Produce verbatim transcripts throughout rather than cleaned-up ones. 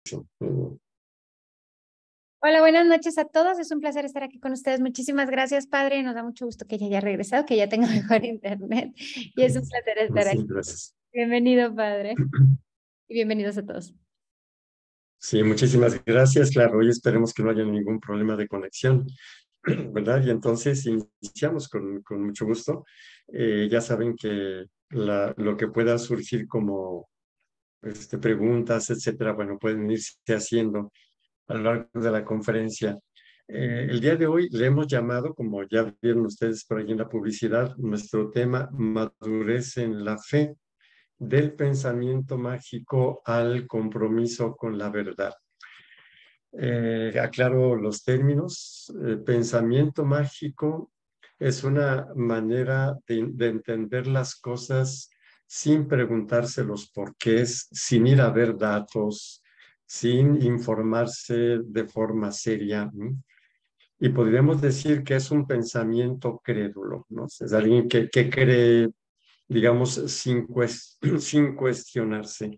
Uh, Hola, buenas noches a todos. Es un placer estar aquí con ustedes. Muchísimas gracias, padre. Nos da mucho gusto que ella haya regresado, que ya tenga mejor internet. Y es un placer estar Sí, aquí. gracias. Bienvenido, padre. Y bienvenidos a todos. Sí, muchísimas gracias. Claro, hoy esperemos que no haya ningún problema de conexión, ¿verdad? Y entonces iniciamos con, con mucho gusto. Eh, ya saben que la, lo que pueda surgir como este, preguntas, etcétera, bueno, pueden irse haciendo a lo largo de la conferencia. Eh, el día de hoy le hemos llamado, como ya vieron ustedes por ahí en la publicidad, nuestro tema Madurez en la Fe, del pensamiento mágico al compromiso con la verdad. Eh, aclaro los términos. Eh, pensamiento mágico es una manera de, de entender las cosas sin preguntarse los porqués, sin ir a ver datos, sin informarse de forma seria. ¿No? Y podríamos decir que es un pensamiento crédulo, ¿no? Es alguien que, que cree, digamos, sin, cuest sin cuestionarse.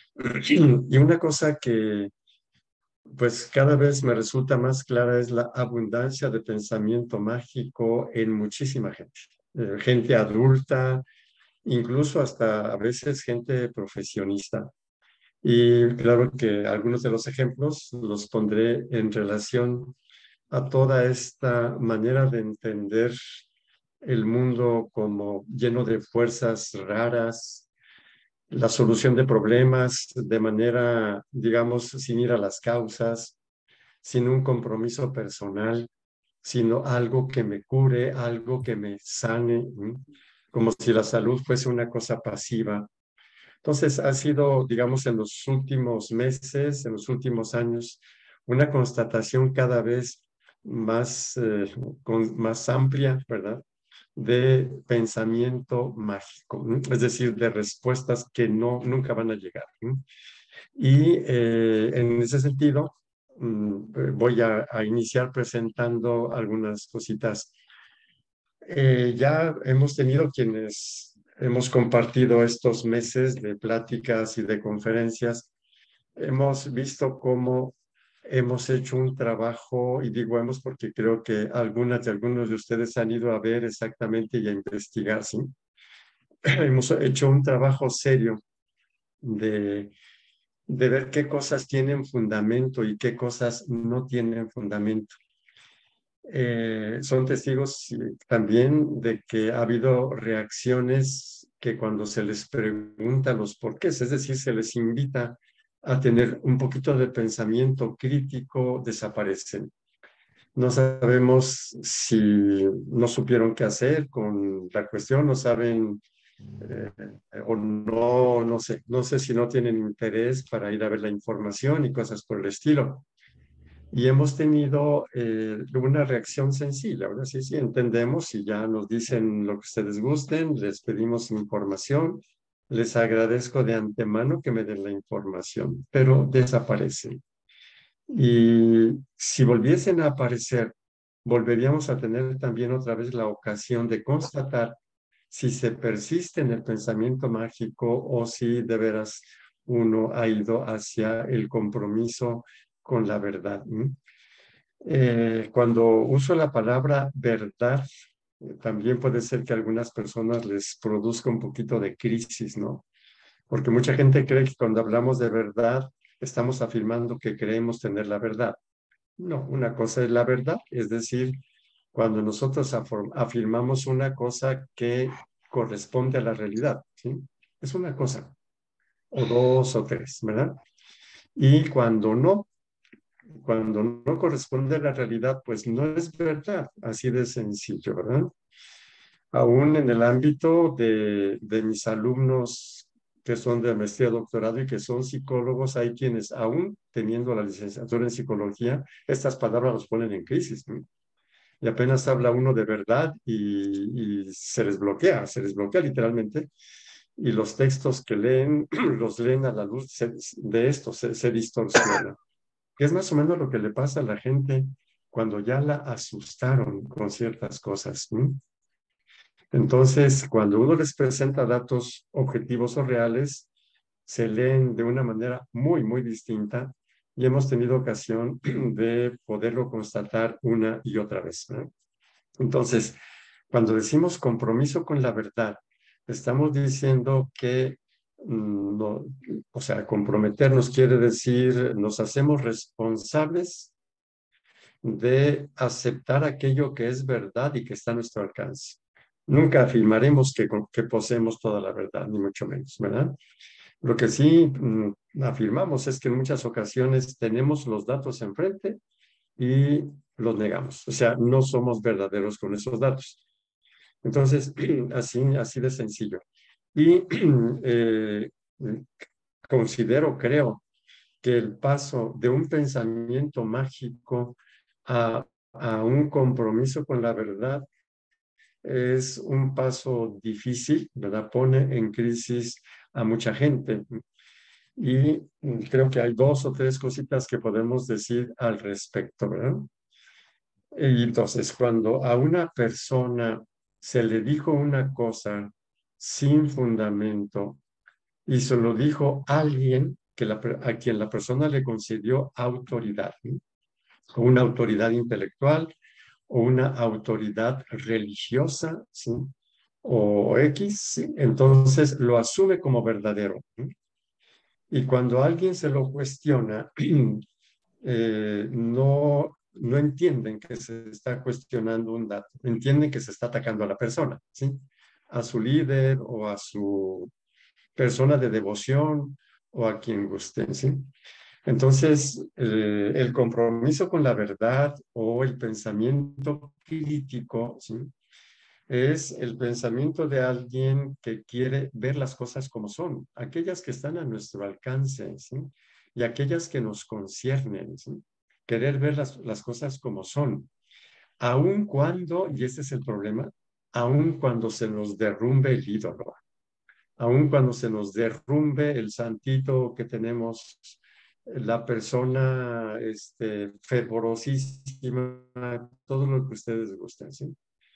Y una cosa que pues cada vez me resulta más clara es la abundancia de pensamiento mágico en muchísima gente. Eh, gente adulta, incluso hasta a veces gente profesionista. Y claro que algunos de los ejemplos los pondré en relación a toda esta manera de entender el mundo como lleno de fuerzas raras, la solución de problemas de manera, digamos, sin ir a las causas, sin un compromiso personal, sino algo que me cure, algo que me sane, ¿m? Como si la salud fuese una cosa pasiva. Entonces, ha sido, digamos, en los últimos meses, en los últimos años, una constatación cada vez más, eh, con, más amplia, ¿verdad? De pensamiento mágico, ¿m? Es decir, de respuestas que no, nunca van a llegar. ¿M? Y eh, en ese sentido, mm, eh, voy a, a iniciar presentando algunas cositas. Eh, ya hemos tenido quienes hemos compartido estos meses de pláticas y de conferencias, hemos visto cómo hemos hecho un trabajo, y digo hemos porque creo que algunas de algunos de ustedes han ido a ver exactamente y a investigar, ¿sí? Hemos hecho un trabajo serio de de ver qué cosas tienen fundamento y qué cosas no tienen fundamento. Eh, son testigos también de que ha habido reacciones que cuando se les pregunta los porqués, es decir, se les invita a tener un poquito de pensamiento crítico, desaparecen. No sabemos si no supieron qué hacer con la cuestión, no saben eh, o no, no sé, no sé si no tienen interés para ir a ver la información y cosas por el estilo. Y hemos tenido eh, una reacción sencilla, ahora sí, sí, entendemos y ya nos dicen lo que ustedes gusten, les pedimos información, les agradezco de antemano que me den la información, pero desaparecen. Y si volviesen a aparecer, volveríamos a tener también otra vez la ocasión de constatar si se persiste en el pensamiento mágico o si de veras uno ha ido hacia el compromiso con la verdad. ¿Mm? Eh, cuando uso la palabra verdad, eh, también puede ser que a algunas personas les produzca un poquito de crisis, ¿no? Porque mucha gente cree que cuando hablamos de verdad, estamos afirmando que creemos tener la verdad. No, una cosa es la verdad, es decir, cuando nosotros afirmamos una cosa que corresponde a la realidad, ¿sí? Es una cosa, o dos o tres, ¿verdad? Y cuando no, cuando no corresponde a la realidad, pues no es verdad, así de sencillo, ¿verdad? Aún en el ámbito de, de mis alumnos que son de maestría, doctorado y que son psicólogos, hay quienes aún teniendo la licenciatura en psicología, estas palabras los ponen en crisis, ¿no? Y apenas habla uno de verdad y, y se les bloquea, se les bloquea literalmente. Y los textos que leen, los leen a la luz se- de esto, se, se distorsiona. Que es más o menos lo que le pasa a la gente cuando ya la asustaron con ciertas cosas. ¿No? Entonces, cuando uno les presenta datos objetivos o reales, se leen de una manera muy, muy distinta y hemos tenido ocasión de poderlo constatar una y otra vez, ¿no? Entonces, cuando decimos compromiso con la verdad, estamos diciendo que, mm, no, o sea, comprometernos quiere decir, nos hacemos responsables de aceptar aquello que es verdad y que está a nuestro alcance. Nunca afirmaremos que, que poseemos toda la verdad, ni mucho menos, ¿verdad? Lo que sí mm, afirmamos es que en muchas ocasiones tenemos los datos enfrente y los negamos. O sea, no somos verdaderos con esos datos. Entonces, así, así de sencillo. Y eh, considero, creo, que el paso de un pensamiento mágico a, a un compromiso con la verdad es un paso difícil, ¿verdad? Pone en crisis a mucha gente. Y creo que hay dos o tres cositas que podemos decir al respecto, ¿verdad? Y entonces, cuando a una persona se le dijo una cosa sin fundamento y se lo dijo alguien que la, a quien la persona le concedió autoridad, ¿no? O una autoridad intelectual o una autoridad religiosa, ¿sí? O X, ¿sí? Entonces lo asume como verdadero, ¿no? Y cuando alguien se lo cuestiona, eh, no, no entienden que se está cuestionando un dato, entienden que se está atacando a la persona, ¿sí? A su líder o a su persona de devoción o a quien guste, ¿sí? Entonces, eh, el compromiso con la verdad o el pensamiento crítico, ¿sí? Es el pensamiento de alguien que quiere ver las cosas como son, aquellas que están a nuestro alcance, ¿sí? Y aquellas que nos conciernen, ¿sí? Querer ver las, las cosas como son, aun cuando, y ese es el problema, aun cuando se nos derrumbe el ídolo, aun cuando se nos derrumbe el santito que tenemos, la persona este, fervorosísima, todo lo que ustedes gusten, ¿sí?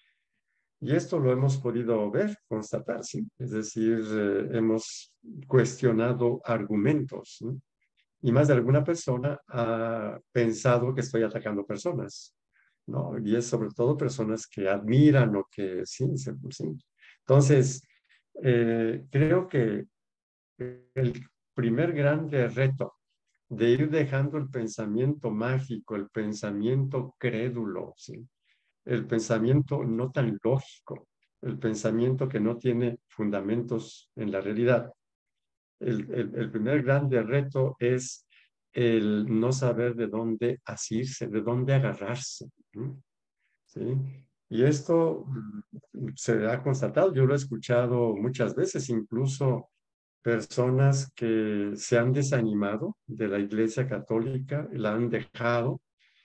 Y esto lo hemos podido ver, constatar, ¿sí? Es decir, eh, hemos cuestionado argumentos, ¿sí? Y más de alguna persona ha pensado que estoy atacando personas, ¿no? Y es sobre todo personas que admiran o que sí, sí. sí. Entonces, eh, creo que el primer grande reto de ir dejando el pensamiento mágico, el pensamiento crédulo, ¿sí? El pensamiento no tan lógico, el pensamiento que no tiene fundamentos en la realidad. El, el, el primer grande reto es el no saber de dónde asirse, de dónde agarrarse, ¿no? ¿Sí? Y esto mm, se ha constatado, yo lo he escuchado muchas veces, incluso personas que se han desanimado de la Iglesia Católica, la han dejado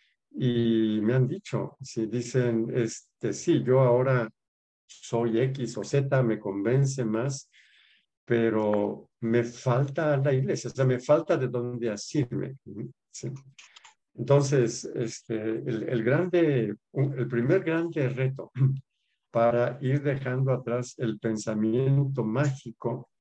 y me han dicho, si dicen, este, sí, yo ahora soy X o Z, me convence más, pero me falta la iglesia, o sea, me falta de dónde asirme. ¿Sí? Entonces, este, el, el grande, el primer grande reto para ir dejando atrás el pensamiento mágico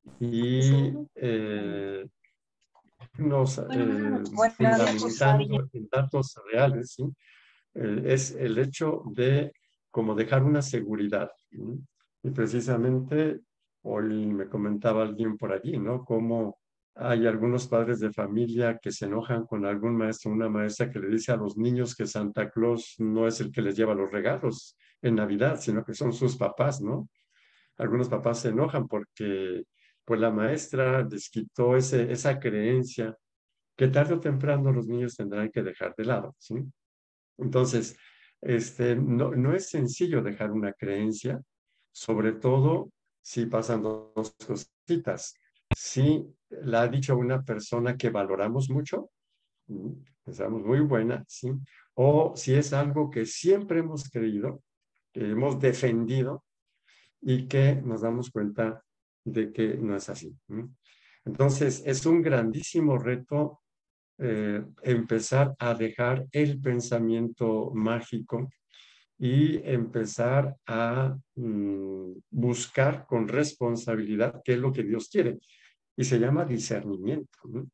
y eh, nos eh, fundamentando en datos reales, ¿sí? Eh, es el hecho de como dejar una seguridad, ¿no? Y precisamente hoy me comentaba alguien por allí, ¿no? Cómo hay algunos padres de familia que se enojan con algún maestro, una maestra que le dice a los niños que Santa Claus no es el que les lleva los regalos en Navidad, sino que son sus papás, ¿no? Algunos papás se enojan porque pues la maestra les quitó ese, esa creencia que tarde o temprano los niños tendrán que dejar de lado, ¿sí? Entonces, este, no, no es sencillo dejar una creencia, sobre todo si pasan dos cositas. Si la ha dicho una persona que valoramos mucho, pensamos muy buena, ¿sí? O si es algo que siempre hemos creído, que hemos defendido y que nos damos cuenta de que no es así, ¿sí? Entonces, es un grandísimo reto eh, empezar a dejar el pensamiento mágico y empezar a mm, buscar con responsabilidad qué es lo que Dios quiere. Y se llama discernimiento, ¿no?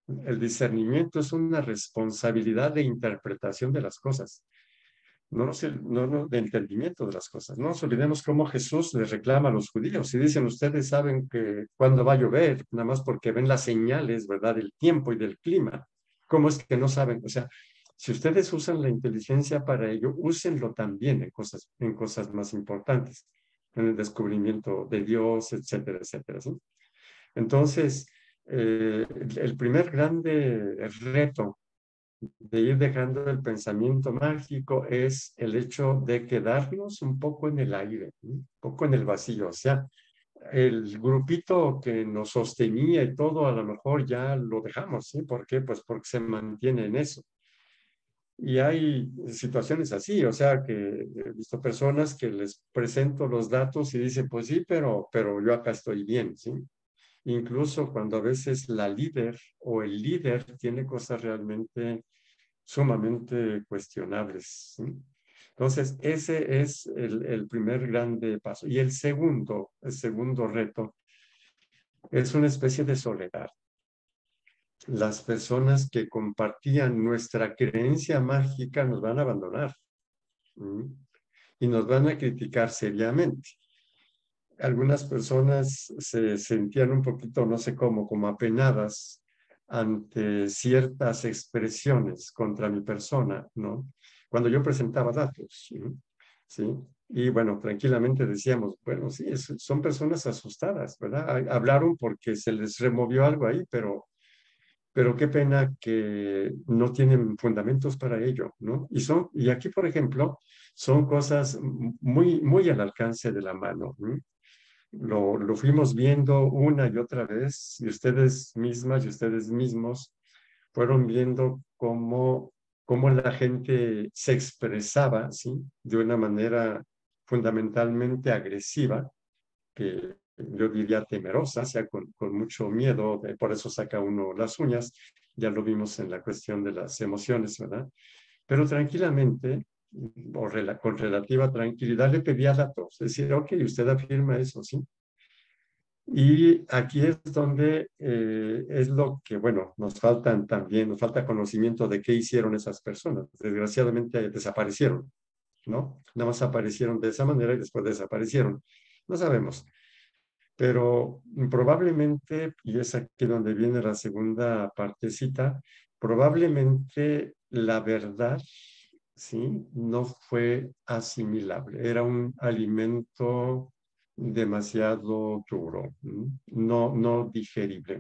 El discernimiento es una responsabilidad de interpretación de las cosas, no, nos- no, no de entendimiento de las cosas. No nos olvidemos cómo Jesús les reclama a los judíos y dicen, ustedes saben que cuándo va a llover, nada más porque ven las señales, ¿verdad?, del tiempo y del clima. ¿Cómo es que no saben? O sea, si ustedes usan la inteligencia para ello, úsenlo también en cosas, en cosas más importantes, en el descubrimiento de Dios, etcétera, etcétera, ¿sí? Entonces, eh, el el primer grande reto de ir dejando el pensamiento mágico es el hecho de quedarnos un poco en el aire, ¿sí? Un poco en el vacío. O sea, el grupito que nos sostenía y todo, a lo mejor ya lo dejamos, ¿sí? ¿Por qué? Pues porque se mantiene en eso. Y hay situaciones así, o sea, que he visto personas que les presento los datos y dicen, pues sí, pero, pero yo acá estoy bien, ¿sí? Incluso cuando a veces la líder o el líder tiene cosas realmente sumamente cuestionables, ¿sí? Entonces, ese es el, el primer grande paso. Y el segundo, el segundo reto es una especie de soledad. Las personas que compartían nuestra creencia mágica nos van a abandonar, ¿sí? Y nos van a criticar seriamente. Algunas personas se sentían un poquito, no sé cómo, como apenadas ante ciertas expresiones contra mi persona, ¿no? Cuando yo presentaba datos, ¿sí? ¿Sí? Y bueno, tranquilamente decíamos, bueno, sí, es, son personas asustadas, ¿verdad? Hablaron porque se les removió algo ahí, pero, pero qué pena que no tienen fundamentos para ello, ¿no? Y, son, y aquí, por ejemplo, son cosas muy, muy al alcance de la mano, ¿no? Lo, lo fuimos viendo una y otra vez y ustedes mismas y ustedes mismos fueron viendo cómo, cómo la gente se expresaba, ¿sí? De una manera fundamentalmente agresiva, que yo diría temerosa, o sea, con, con mucho miedo, eh, por eso saca uno las uñas, ya lo vimos en la cuestión de las emociones, ¿verdad? Pero tranquilamente, o rela con relativa tranquilidad, le pedía datos, es decir, ok, usted afirma eso, ¿sí? Y aquí es donde eh, es lo que, bueno, nos faltan también, nos falta conocimiento de qué hicieron esas personas. Desgraciadamente desaparecieron, ¿no? Nada más aparecieron de esa manera y después desaparecieron. No sabemos, pero probablemente, y es aquí donde viene la segunda partecita, probablemente la verdad, ¿sí? No fue asimilable. Era un alimento demasiado duro, ¿m? no, no digerible.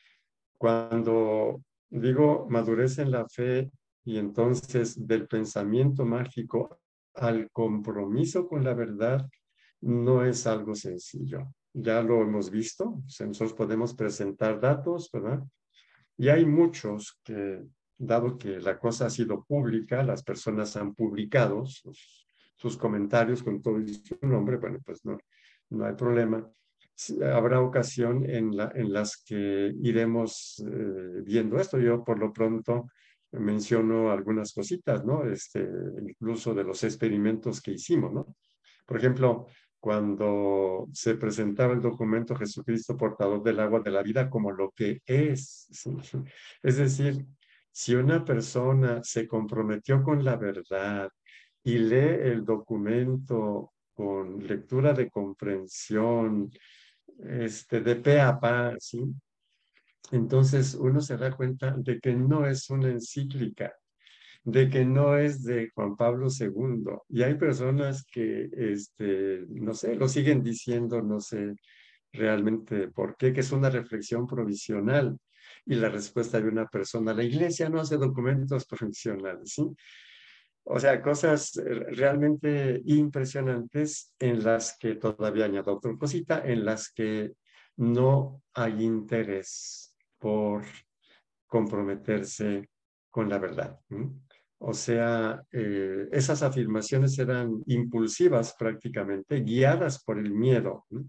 Cuando digo madurez en la fe y entonces del pensamiento mágico al compromiso con la verdad, no es algo sencillo. Ya lo hemos visto, o sea, nosotros podemos presentar datos, ¿verdad? Y hay muchos que, dado que la cosa ha sido pública, las personas han publicado sus, sus comentarios con todo su nombre, bueno, pues no, no hay problema. Sí, habrá ocasión en, la, en las que iremos eh, viendo esto. Yo por lo pronto menciono algunas cositas, ¿no? Este, incluso de los experimentos que hicimos, ¿no? Por ejemplo, cuando se presentaba el documento Jesucristo portador del agua de la vida como lo que es, ¿sí? Es decir, si una persona se comprometió con la verdad y lee el documento con lectura de comprensión, este, de pe a pa, ¿sí? Entonces uno se da cuenta de que no es una encíclica, de que no es de Juan Pablo segundo. Y hay personas que, este, no sé, lo siguen diciendo, no sé realmente por qué, que es una reflexión provisional. Y la respuesta de una persona, la iglesia no hace documentos provisionales, ¿sí? O sea, cosas realmente impresionantes en las que todavía añado otra cosita, en las que no hay interés por comprometerse con la verdad. ¿Sí? O sea, eh, esas afirmaciones eran impulsivas prácticamente, guiadas por el miedo. ¿Sí?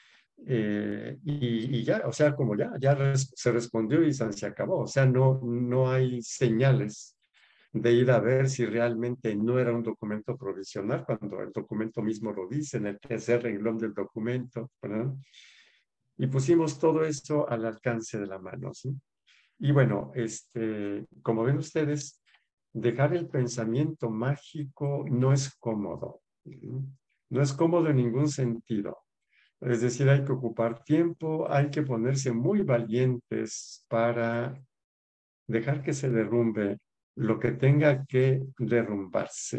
Eh, y, y, ya, o sea, como ya, ya res, se respondió y se acabó. O sea, no, no hay señales de ir a ver si realmente no era un documento provisional, cuando el documento mismo lo dice en el tercer renglón del documento, ¿verdad? Y pusimos todo eso al alcance de la mano, ¿sí? Y bueno, este, como ven ustedes, dejar el pensamiento mágico no es cómodo. No es cómodo en ningún sentido. Es decir, hay que ocupar tiempo, hay que ponerse muy valientes para dejar que se derrumbe lo que tenga que derrumbarse.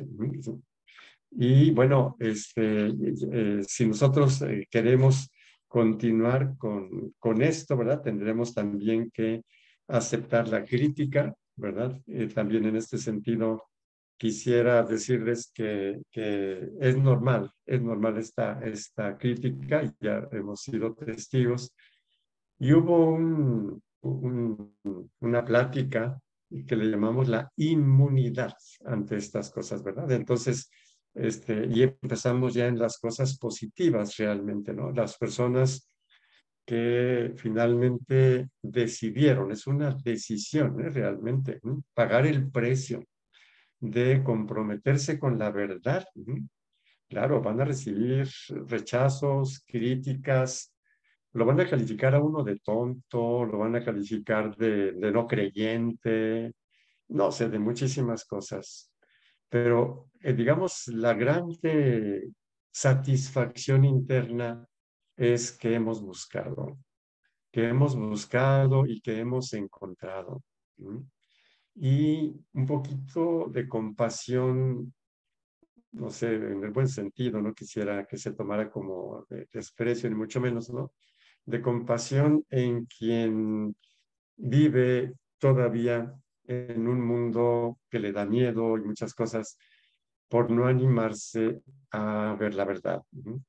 Y bueno, este, eh, si nosotros eh, queremos continuar con, con esto, ¿verdad? Tendremos también que aceptar la crítica, ¿verdad? Eh, también en este sentido, quisiera decirles que, que es normal, es normal esta, esta crítica, y ya hemos sido testigos. Y hubo un, un- una plática que le llamamos la inmunidad ante estas cosas, ¿verdad? Entonces, este, y empezamos ya en las cosas positivas realmente, ¿no? Las personas que finalmente decidieron, es una decisión, ¿eh? Realmente, ¿no? Pagar el precio de comprometerse con la verdad. ¿No? Claro, van a recibir rechazos, críticas, lo van a calificar a uno de tonto, lo van a calificar de, de no creyente, no sé, de muchísimas cosas. Pero, eh, digamos, la gran eh, satisfacción interna es que hemos buscado, que hemos buscado y que hemos encontrado. ¿Mm? Y un poquito de compasión, no sé, en el buen sentido, no quisiera que se tomara como de desprecio, ni mucho menos, ¿no? De compasión en quien vive todavía en un mundo que le da miedo y muchas cosas por no animarse a ver la verdad. ¿No?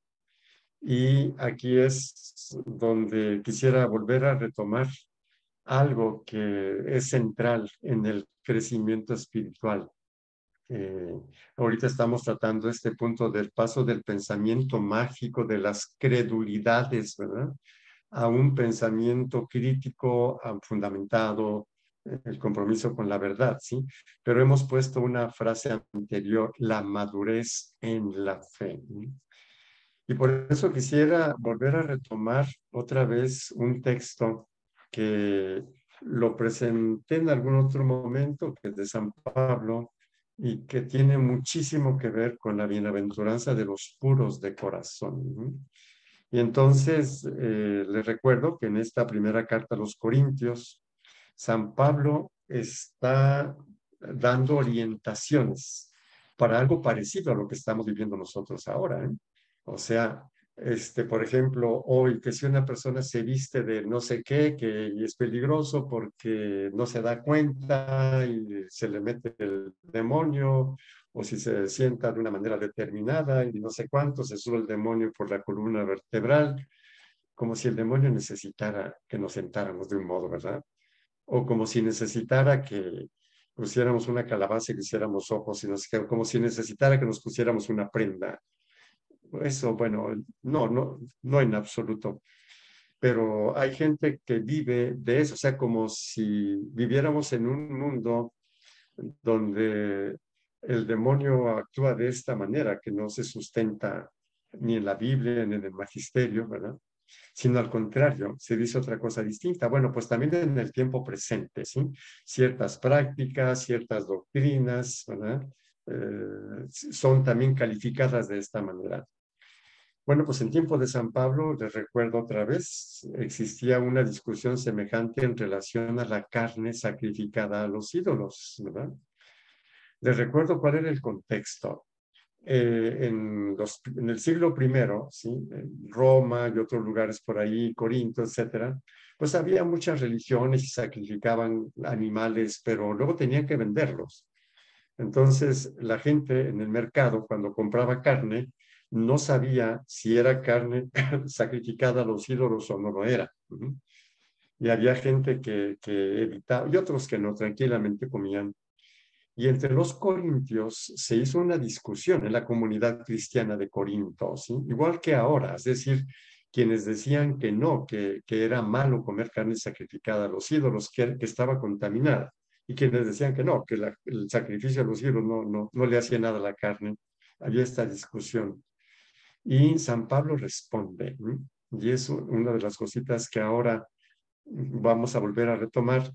Y aquí es donde quisiera volver a retomar algo que es central en el crecimiento espiritual. Eh, Ahorita estamos tratando este punto del paso del pensamiento mágico, de las credulidades, ¿verdad? A un pensamiento crítico, a- fundamentado, eh, el compromiso con la verdad, ¿sí? Pero hemos puesto una frase anterior, la madurez en la fe. ¿Sí? Y por eso quisiera volver a retomar otra vez un texto que lo presenté en algún otro momento, que es de San Pablo, y que tiene muchísimo que ver con la bienaventuranza de los puros de corazón. ¿No? Y entonces eh, les recuerdo que en esta primera carta a los Corintios, San Pablo está dando orientaciones para algo parecido a lo que estamos viviendo nosotros ahora. ¿Eh? O sea, este, por ejemplo, hoy que si una persona se viste de no sé qué, que es peligroso porque no se da cuenta y se le mete el demonio, o si se sienta de una manera determinada y no sé cuánto, se sube el demonio por la columna vertebral, como si el demonio necesitara que nos sentáramos de un modo, ¿verdad? O como si necesitara que pusiéramos una calabaza y le hiciéramos ojos, y nos, como si necesitara que nos pusiéramos una prenda. Eso, bueno, no, no, no en absoluto. Pero hay gente que vive de eso, o sea, como si viviéramos en un mundo donde el demonio actúa de esta manera, que no se sustenta ni en la Biblia ni en el magisterio, ¿verdad? Sino al contrario, se dice otra cosa distinta. Bueno, pues también en el tiempo presente, ¿sí? Ciertas prácticas, ciertas doctrinas, ¿verdad? Eh, son también calificadas de esta manera. Bueno, pues en tiempo de San Pablo, les recuerdo otra vez, existía una discusión semejante en relación a la carne sacrificada a los ídolos, ¿verdad? Les recuerdo cuál era el contexto. Eh, en, los, en el siglo primero, ¿sí? En Roma y otros lugares por ahí, Corinto, etcétera, pues había muchas religiones y sacrificaban animales, pero luego tenían que venderlos. Entonces, la gente en el mercado, cuando compraba carne, no sabía si era carne sacrificada a los ídolos o no lo era. Uh-huh. Y había gente que, que evitaba, y otros que no, tranquilamente comían. Y entre los corintios se hizo una discusión en la comunidad cristiana de Corinto, ¿sí? Igual que ahora, es decir, quienes decían que no, que, que era malo comer carne sacrificada a los ídolos, que, que estaba contaminada, y quienes decían que no, que la, el sacrificio a los ídolos no, no, no le hacía nada a la carne. Había esta discusión. Y San Pablo responde, ¿sí? Y es una de las cositas que ahora vamos a volver a retomar,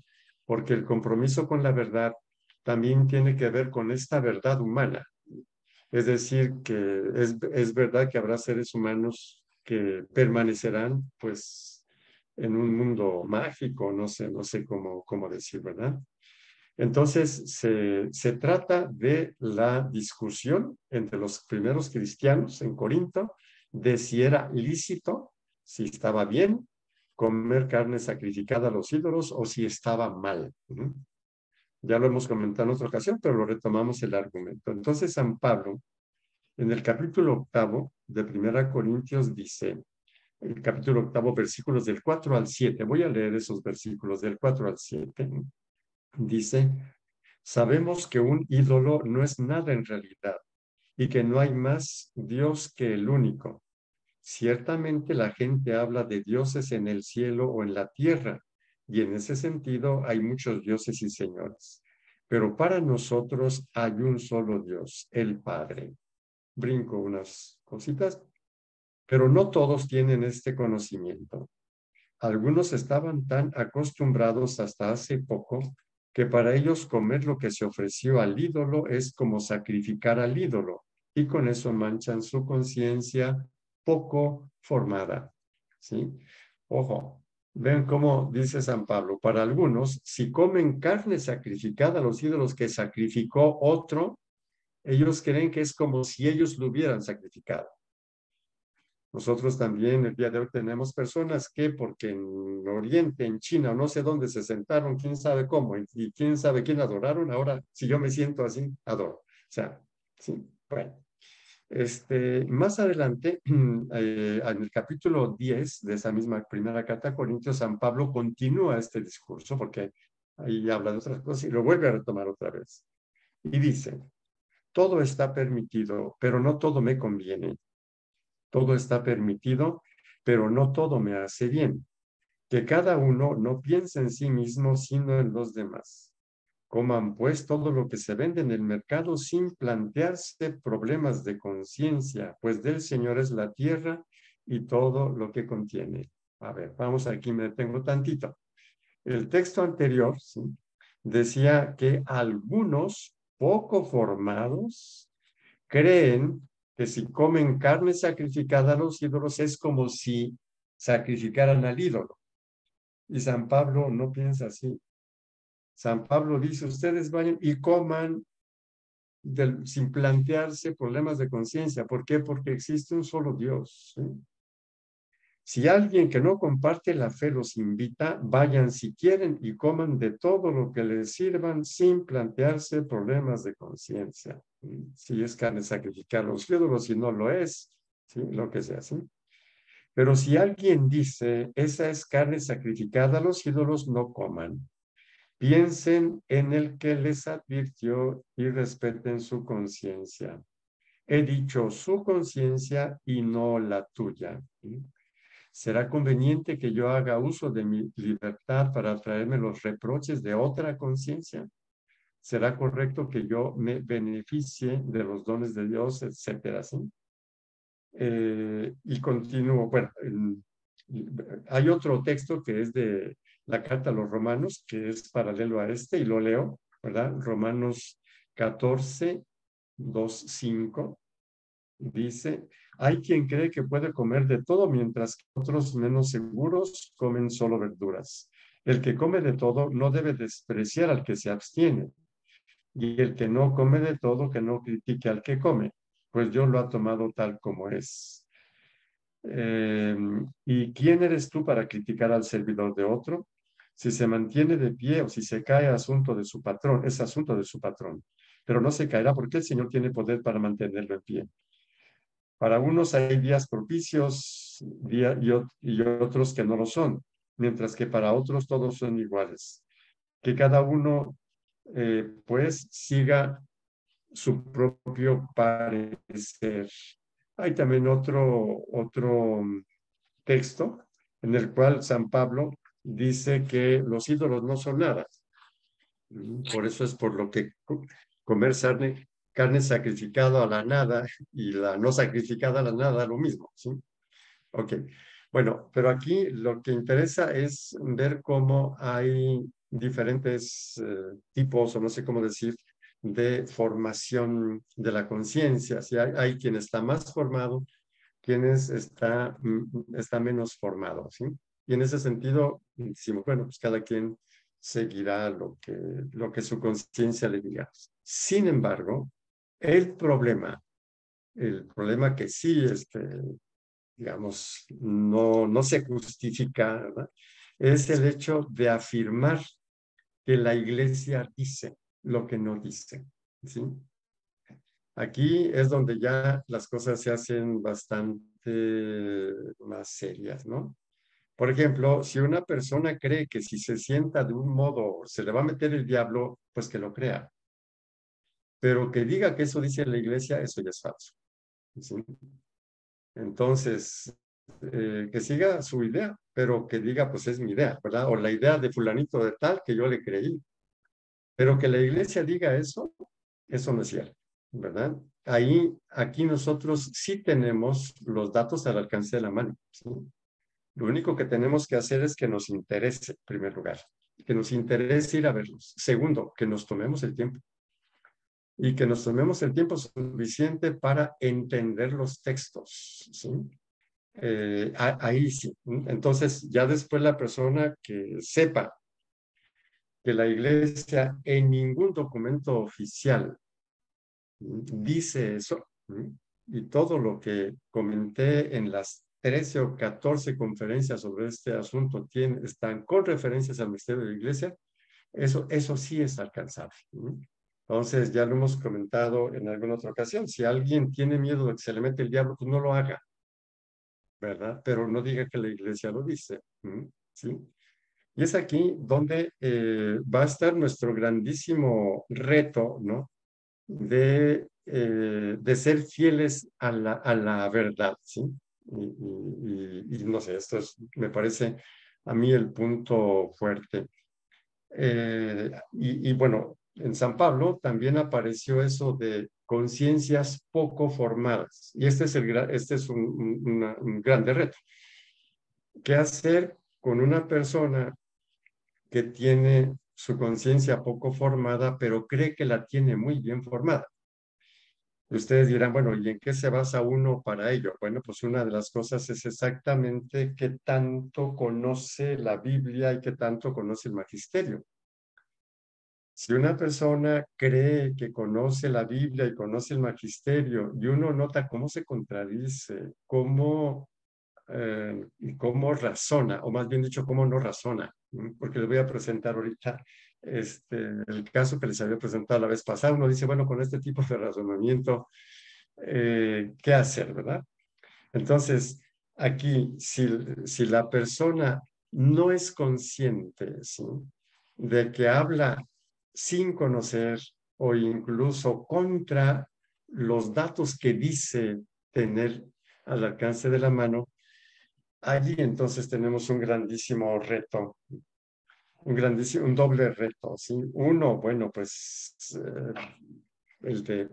porque el compromiso con la verdad también tiene que ver con esta verdad humana. Es decir, que es, es verdad que habrá seres humanos que permanecerán, pues, en un mundo mágico, no sé, no sé cómo, cómo decir, ¿verdad? Entonces, se, se trata de la discusión entre los primeros cristianos en Corinto de si era lícito, si estaba bien comer carne sacrificada a los ídolos o si estaba mal. ¿No? Ya lo hemos comentado en otra ocasión, pero lo retomamos el argumento. Entonces, San Pablo, en el capítulo octavo de Primera Corintios, dice, el capítulo octavo, versículos del cuatro al siete, voy a leer esos versículos del cuatro al siete, dice, sabemos que un ídolo no es nada en realidad y que no hay más Dios que el único. Ciertamente la gente habla de dioses en el cielo o en la tierra, y en ese sentido hay muchos dioses y señores. Pero para nosotros hay un solo Dios, el Padre. Brinco unas cositas, pero no todos tienen este conocimiento. Algunos estaban tan acostumbrados hasta hace poco que para ellos comer lo que se ofreció al ídolo es como sacrificar al ídolo, y con eso manchan su conciencia poco formada. ¿Sí? Ojo, ven cómo dice San Pablo, para algunos, si comen carne sacrificada a los ídolos que sacrificó otro, ellos creen que es como si ellos lo hubieran sacrificado. Nosotros también el día de hoy tenemos personas que porque en Oriente, en China, o no sé dónde se sentaron, quién sabe cómo, y, y quién sabe quién adoraron, ahora si yo me siento así, adoro. O sea, sí, bueno. Este, más adelante, eh, en el capítulo diez de esa misma primera carta a Corintios, San Pablo continúa este discurso, porque ahí habla de otras cosas y lo vuelve a retomar otra vez. Y dice, todo está permitido, pero no todo me conviene. Todo está permitido, pero no todo me hace bien. Que cada uno no piense en sí mismo, sino en los demás. Coman pues todo lo que se vende en el mercado sin plantearse problemas de conciencia, pues del Señor es la tierra y todo lo que contiene. A ver, vamos aquí, me detengo tantito. El texto anterior, ¿sí?, decía que algunos poco formados creen que si comen carne sacrificada a los ídolos es como si sacrificaran al ídolo. Y San Pablo no piensa así. San Pablo dice, ustedes vayan y coman del, sin plantearse problemas de conciencia. ¿Por qué? Porque existe un solo Dios. ¿Sí? Si alguien que no comparte la fe los invita, vayan si quieren y coman de todo lo que les sirvan sin plantearse problemas de conciencia. Si es carne sacrificar los ídolos, si no lo es, ¿sí?, lo que sea, ¿sí? Pero si alguien dice, esa es carne sacrificada, los ídolos no coman. Piensen en el que les advirtió y respeten su conciencia. He dicho su conciencia y no la tuya. ¿Sí? ¿Será conveniente que yo haga uso de mi libertad para traerme los reproches de otra conciencia? ¿Será correcto que yo me beneficie de los dones de Dios, etcétera? ¿Sí? Eh, y continúo. Bueno, en, hay otro texto que es de la carta a los Romanos, que es paralelo a este, y lo leo, ¿verdad? Romanos catorce, dos, cinco. Dice, hay quien cree que puede comer de todo, mientras que otros menos seguros comen solo verduras. El que come de todo no debe despreciar al que se abstiene, y el que no come de todo, que no critique al que come, pues Dios lo ha tomado tal como es. Eh, ¿Y quién eres tú para criticar al servidor de otro? Si se mantiene de pie o si se cae, asunto de su patrón, es asunto de su patrón, pero no se caerá porque el Señor tiene poder para mantenerlo en pie. Para unos hay días propicios día, y, y otros que no lo son, mientras que para otros todos son iguales. Que cada uno, eh, pues, siga su propio parecer. Hay también otro, otro texto en el cual San Pablo dice que los ídolos no son nada. Por eso es por lo que comer carne, carne sacrificada a la nada y la no sacrificada a la nada, lo mismo, ¿sí? Ok. Bueno, pero aquí lo que interesa es ver cómo hay diferentes eh, tipos, o no sé cómo decir, de formación de la conciencia. Si hay, hay quien está más formado, quien es- está, mm, está menos formado, ¿sí? Y en ese sentido, decimos, bueno, pues cada quien seguirá lo que, lo que su conciencia le diga. Sin embargo, el problema, el problema que sí, este, digamos, no, no se justifica, ¿verdad? Es el hecho de afirmar que la iglesia dice lo que no dice, ¿sí? Aquí es donde ya las cosas se hacen bastante más serias, ¿no? Por ejemplo, si una persona cree que si se sienta de un modo se le va a meter el diablo, pues que lo crea. Pero que diga que eso dice la iglesia, eso ya es falso, ¿sí? Entonces, eh, que siga su idea, pero que diga, pues es mi idea, ¿verdad? O la idea de fulanito de tal que yo le creí. Pero que la iglesia diga eso, eso no es cierto, ¿verdad? Ahí, aquí nosotros sí tenemos los datos al alcance de la mano, ¿sí? Lo único que tenemos que hacer es que nos interese, en primer lugar, que nos interese ir a verlos. Segundo, que nos tomemos el tiempo y que nos tomemos el tiempo suficiente para entender los textos, ¿sí? Eh, ahí sí. Entonces, ya después la persona que sepa que la iglesia en ningún documento oficial dice eso, y todo lo que comenté en las trece o catorce conferencias sobre este asunto tiene, están con referencias al misterio de la iglesia, eso, eso sí es alcanzable. Entonces, ya lo hemos comentado en alguna otra ocasión, si alguien tiene miedo de que se le mete el diablo, pues no lo haga, ¿verdad? Pero no diga que la iglesia lo dice, ¿sí? Y es aquí donde eh, va a estar nuestro grandísimo reto, ¿no? De, eh, de ser fieles a la, a la verdad, ¿sí? Y, y, y, y no sé, esto es, me parece a mí el punto fuerte. Eh, y, y bueno, en San Pablo también apareció eso de conciencias poco formadas. Y este es, el, este es un, un, una, un grande reto. ¿Qué hacer con una persona que tiene su conciencia poco formada, pero cree que la tiene muy bien formada? Ustedes dirán, bueno, ¿y en qué se basa uno para ello? Bueno, pues una de las cosas es exactamente qué tanto conoce la Biblia y qué tanto conoce el magisterio. Si una persona cree que conoce la Biblia y conoce el magisterio y uno nota cómo se contradice, cómo, eh, cómo razona, o más bien dicho, cómo no razona, porque les voy a presentar ahorita este, el caso que les había presentado la vez pasada. Uno dice, bueno, con este tipo de razonamiento, eh, ¿qué hacer, verdad? Entonces, aquí, si, si la persona no es consciente, ¿sí?, de que habla sin conocer o incluso contra los datos que dice tener al alcance de la mano, allí entonces tenemos un grandísimo reto, un grandísimo, un doble reto, ¿sí? Uno, bueno, pues eh, el de,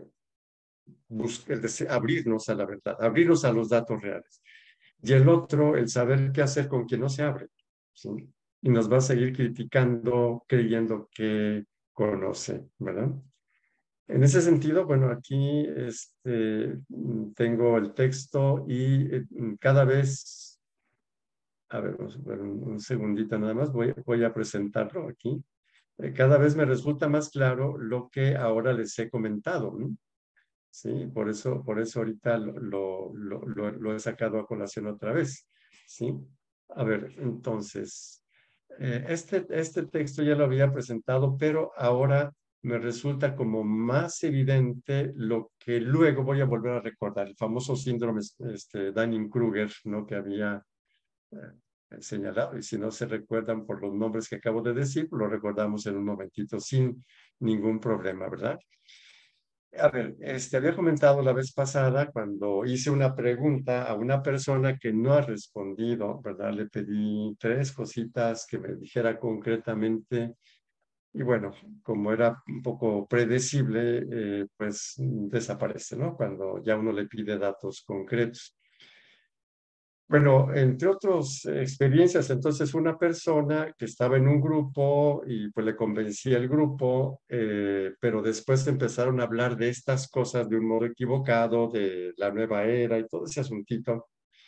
el de abrirnos a la verdad, abrirnos a los datos reales. Y el otro, el saber qué hacer con quien no se abre, ¿sí? Y nos va a seguir criticando, creyendo que conoce, ¿verdad? En ese sentido, bueno, aquí este, tengo el texto y eh, cada vez, a ver, vamos a ver un, un segundito nada más, voy, voy a presentarlo aquí. Eh, cada vez me resulta más claro lo que ahora les he comentado, ¿no? Sí, por eso, por eso ahorita lo, lo, lo, lo, lo he sacado a colación otra vez, ¿sí? A ver, entonces, eh, este, este texto ya lo había presentado, pero ahora me resulta como más evidente lo que luego voy a volver a recordar, el famoso síndrome este, Dunning-Kruger, ¿no?, que había eh, señalado. Y si no se recuerdan por los nombres que acabo de decir, lo recordamos en un momentito sin ningún problema, ¿verdad? A ver, este, había comentado la vez pasada cuando hice una pregunta a una persona que no ha respondido, ¿verdad? Le pedí tres cositas que me dijera concretamente y bueno, como era un poco predecible, eh, pues desaparece, ¿no? Cuando ya uno le pide datos concretos. Bueno, entre otras experiencias, entonces una persona que estaba en un grupo y pues le convencía el grupo, eh, pero después empezaron a hablar de estas cosas de un modo equivocado, de la nueva era y todo ese asuntito.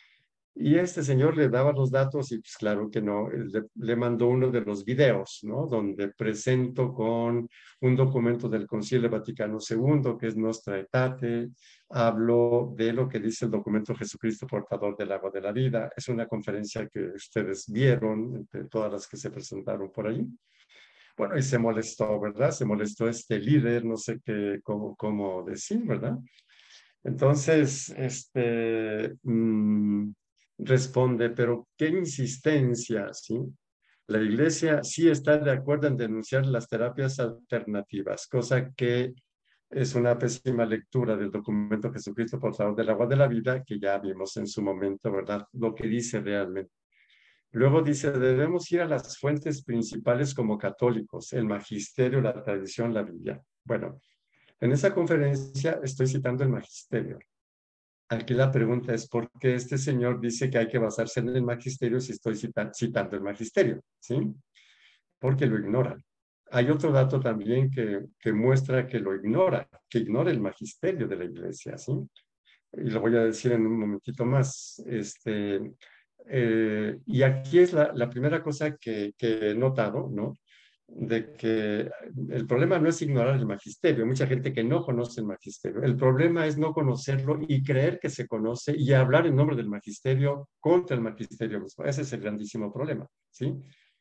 Y este señor le daba los datos y pues claro que no, él le, le mandó uno de los videos, ¿no? Donde presento con un documento del Concilio Vaticano segundo, que es Nostra Aetate, hablo de lo que dice el documento Jesucristo portador del agua de la vida. Es una conferencia que ustedes vieron, de todas las que se presentaron por ahí. Bueno, y se molestó, ¿verdad? Se molestó este líder, no sé qué, cómo, cómo decir, ¿verdad? Entonces, este, mmm, responde, pero qué insistencia, ¿sí? La iglesia sí está de acuerdo en denunciar las terapias alternativas, cosa que es una pésima lectura del documento Jesucristo portador del agua de la vida, que ya vimos en su momento, ¿verdad? Lo que dice realmente. Luego dice, debemos ir a las fuentes principales como católicos, el magisterio, la tradición, la Biblia. Bueno, en esa conferencia estoy citando el magisterio. Aquí la pregunta es, ¿por qué este señor dice que hay que basarse en el magisterio si estoy cita citando el magisterio? ¿Sí? Porque lo ignora. Hay otro dato también que, que muestra que lo ignora, que ignora el magisterio de la iglesia, ¿sí? Y lo voy a decir en un momentito más. Este, eh, y aquí es la, la primera cosa que, que he notado, ¿no? De que el problema no es ignorar el magisterio, mucha gente que no conoce el magisterio, el problema es no conocerlo y creer que se conoce y hablar en nombre del magisterio contra el magisterio mismo. Ese es el grandísimo problema, ¿sí?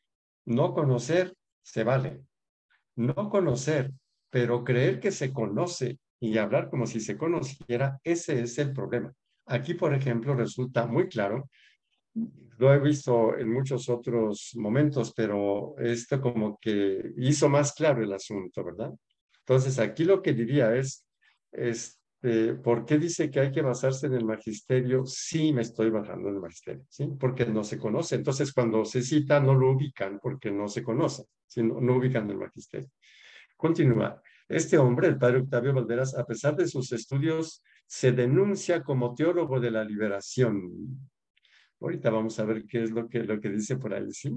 No conocer se vale, no conocer, pero creer que se conoce y hablar como si se conociera, ese es el problema. Aquí, por ejemplo, resulta muy claro, lo he visto en muchos otros momentos, pero esto como que hizo más claro el asunto, ¿verdad? Entonces, aquí lo que diría es, este, ¿por qué dice que hay que basarse en el magisterio? Sí, me estoy basando en el magisterio, ¿sí? Porque no se conoce. Entonces, cuando se cita, no lo ubican porque no se conoce, sino no ubican el magisterio. Continúa. Este hombre, el padre Octavio Valderas, a pesar de sus estudios, se denuncia como teólogo de la liberación. Ahorita vamos a ver qué es lo que, lo que dice por ahí, ¿sí?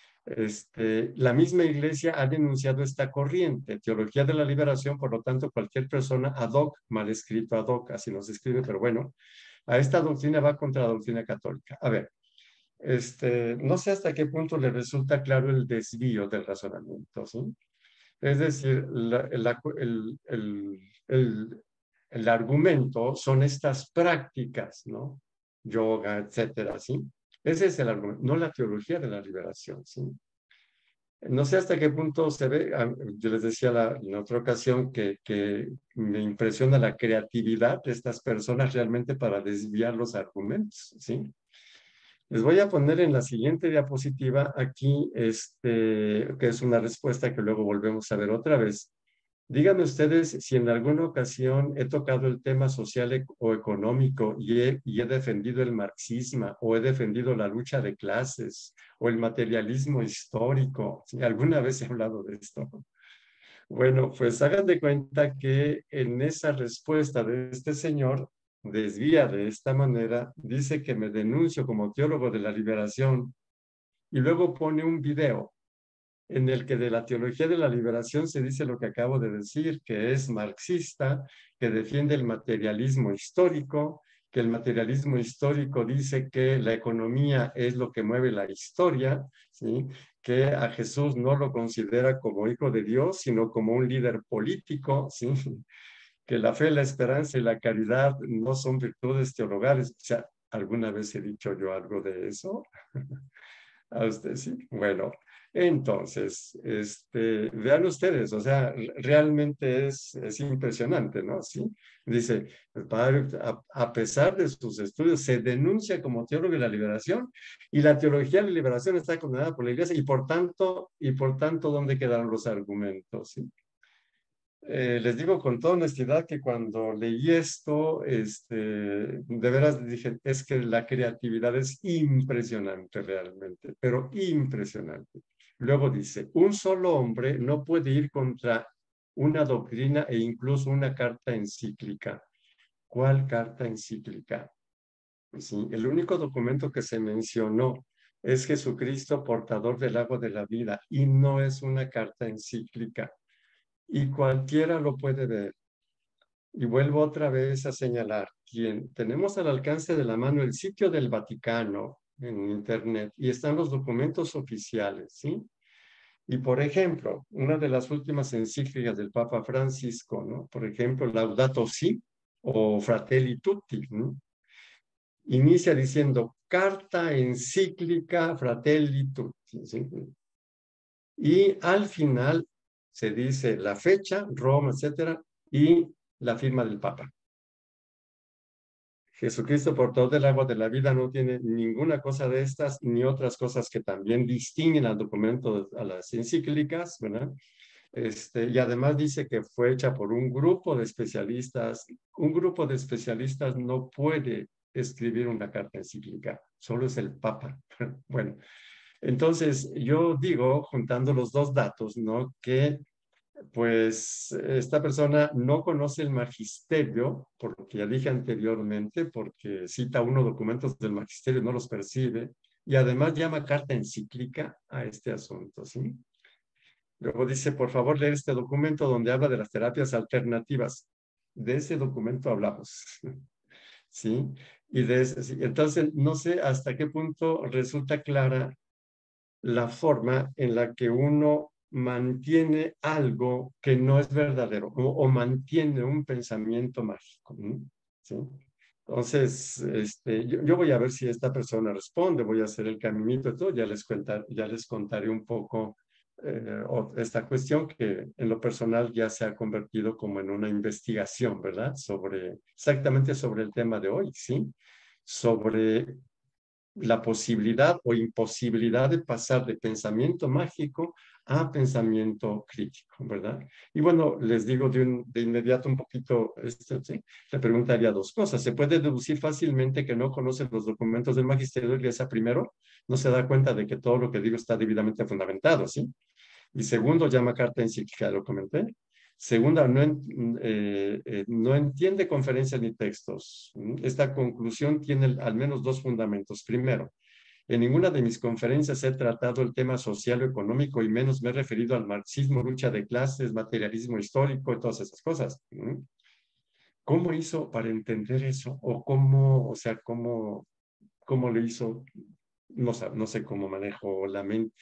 Este, la misma iglesia ha denunciado esta corriente, teología de la liberación, por lo tanto, cualquier persona ad hoc, mal escrito ad hoc, así nos escribe, pero bueno, a esta doctrina va contra la doctrina católica. A ver, este, no sé hasta qué punto le resulta claro el desvío del razonamiento, ¿sí? Es decir, la, la, el, el, el, el argumento son estas prácticas, ¿no? Yoga, etcétera, ¿sí? Ese es el argumento, no la teología de la liberación, ¿sí? No sé hasta qué punto se ve, yo les decía la, en otra ocasión que, que me impresiona la creatividad de estas personas realmente para desviar los argumentos, ¿sí? Les voy a poner en la siguiente diapositiva aquí, este, que es una respuesta que luego volvemos a ver otra vez. Díganme ustedes si en alguna ocasión he tocado el tema social e- o económico y he, y he defendido el marxismo o he defendido la lucha de clases o el materialismo histórico. ¿Sí? ¿Alguna vez he hablado de esto? Bueno, pues hagan de cuenta que en esa respuesta de este señor desvía de esta manera, dice que me denuncio como teólogo de la liberación y luego pone un video en el que de la teología de la liberación se dice lo que acabo de decir, que es marxista, que defiende el materialismo histórico, que el materialismo histórico dice que la economía es lo que mueve la historia, ¿sí? Que a Jesús no lo considera como hijo de Dios, sino como un líder político, ¿sí? Que la fe, la esperanza y la caridad no son virtudes teologales. O sea, ¿alguna vez he dicho yo algo de eso? A usted sí. Bueno, entonces, este, vean ustedes, o sea, realmente es, es impresionante, ¿no? Sí. Dice, el padre, a, a pesar de sus estudios, se denuncia como teólogo de la liberación y la teología de la liberación está condenada por la iglesia y por tanto, y por tanto, ¿dónde quedaron los argumentos? ¿Sí? Eh, les digo con toda honestidad que cuando leí esto, este, de veras dije, es que la creatividad es impresionante realmente, pero impresionante. Luego dice, un solo hombre no puede ir contra una doctrina e incluso una carta encíclica. ¿Cuál carta encíclica? ¿sí? El único documento que se mencionó es Jesucristo, portador del agua de la vida, y no es una carta encíclica. Y cualquiera lo puede ver. Y vuelvo otra vez a señalar, quien tenemos al alcance de la mano el sitio del Vaticano en Internet y están los documentos oficiales, ¿sí? Y por ejemplo, una de las últimas encíclicas del Papa Francisco, ¿no? Por ejemplo, Laudato Si o Fratelli Tutti, ¿no? Inicia diciendo carta encíclica Fratelli Tutti, ¿sí? Y al final se dice la fecha, Roma, etcétera, y la firma del Papa. Jesucristo, portador del agua de la vida, no tiene ninguna cosa de estas, ni otras cosas que también distinguen al documento, a las encíclicas, ¿verdad? Este, y además dice que fue hecha por un grupo de especialistas. Un grupo de especialistas no puede escribir una carta encíclica, solo es el Papa. Bueno, entonces yo digo, juntando los dos datos, ¿no? Que pues esta persona no conoce el magisterio, porque ya dije anteriormente, porque cita unos documentos del magisterio y no los percibe, y además llama carta encíclica a este asunto, ¿sí? Luego dice, por favor, leer este documento donde habla de las terapias alternativas. De ese documento hablamos, ¿sí? Y de ese, sí. Entonces, no sé hasta qué punto resulta clara la forma en la que uno mantiene algo que no es verdadero o, o mantiene un pensamiento mágico, ¿no? ¿Sí? Entonces, este, yo, yo, voy a ver si esta persona responde, voy a hacer el caminito y todo, ya les, cuenta, ya les contaré un poco eh, esta cuestión que en lo personal ya se ha convertido como en una investigación, ¿verdad? Sobre, exactamente sobre el tema de hoy, ¿sí? Sobre la posibilidad o imposibilidad de pasar de pensamiento mágico a pensamiento crítico, ¿verdad? Y bueno, les digo de, un, de inmediato un poquito, este, ¿sí? Le preguntaría dos cosas. Se puede deducir fácilmente que no conoce los documentos del magisterio de la Iglesia. Primero, no se da cuenta de que todo lo que digo está debidamente fundamentado, ¿sí? Y segundo, llama carta encíclica, lo comenté. Segunda, no, en, eh, eh, no entiende conferencias ni textos. Esta conclusión tiene al menos dos fundamentos. Primero, en ninguna de mis conferencias he tratado el tema social o económico y menos me he referido al marxismo, lucha de clases, materialismo histórico y todas esas cosas. ¿Cómo hizo para entender eso? ¿O cómo, o sea, cómo, cómo lo hizo? No, no sé cómo manejo la mente.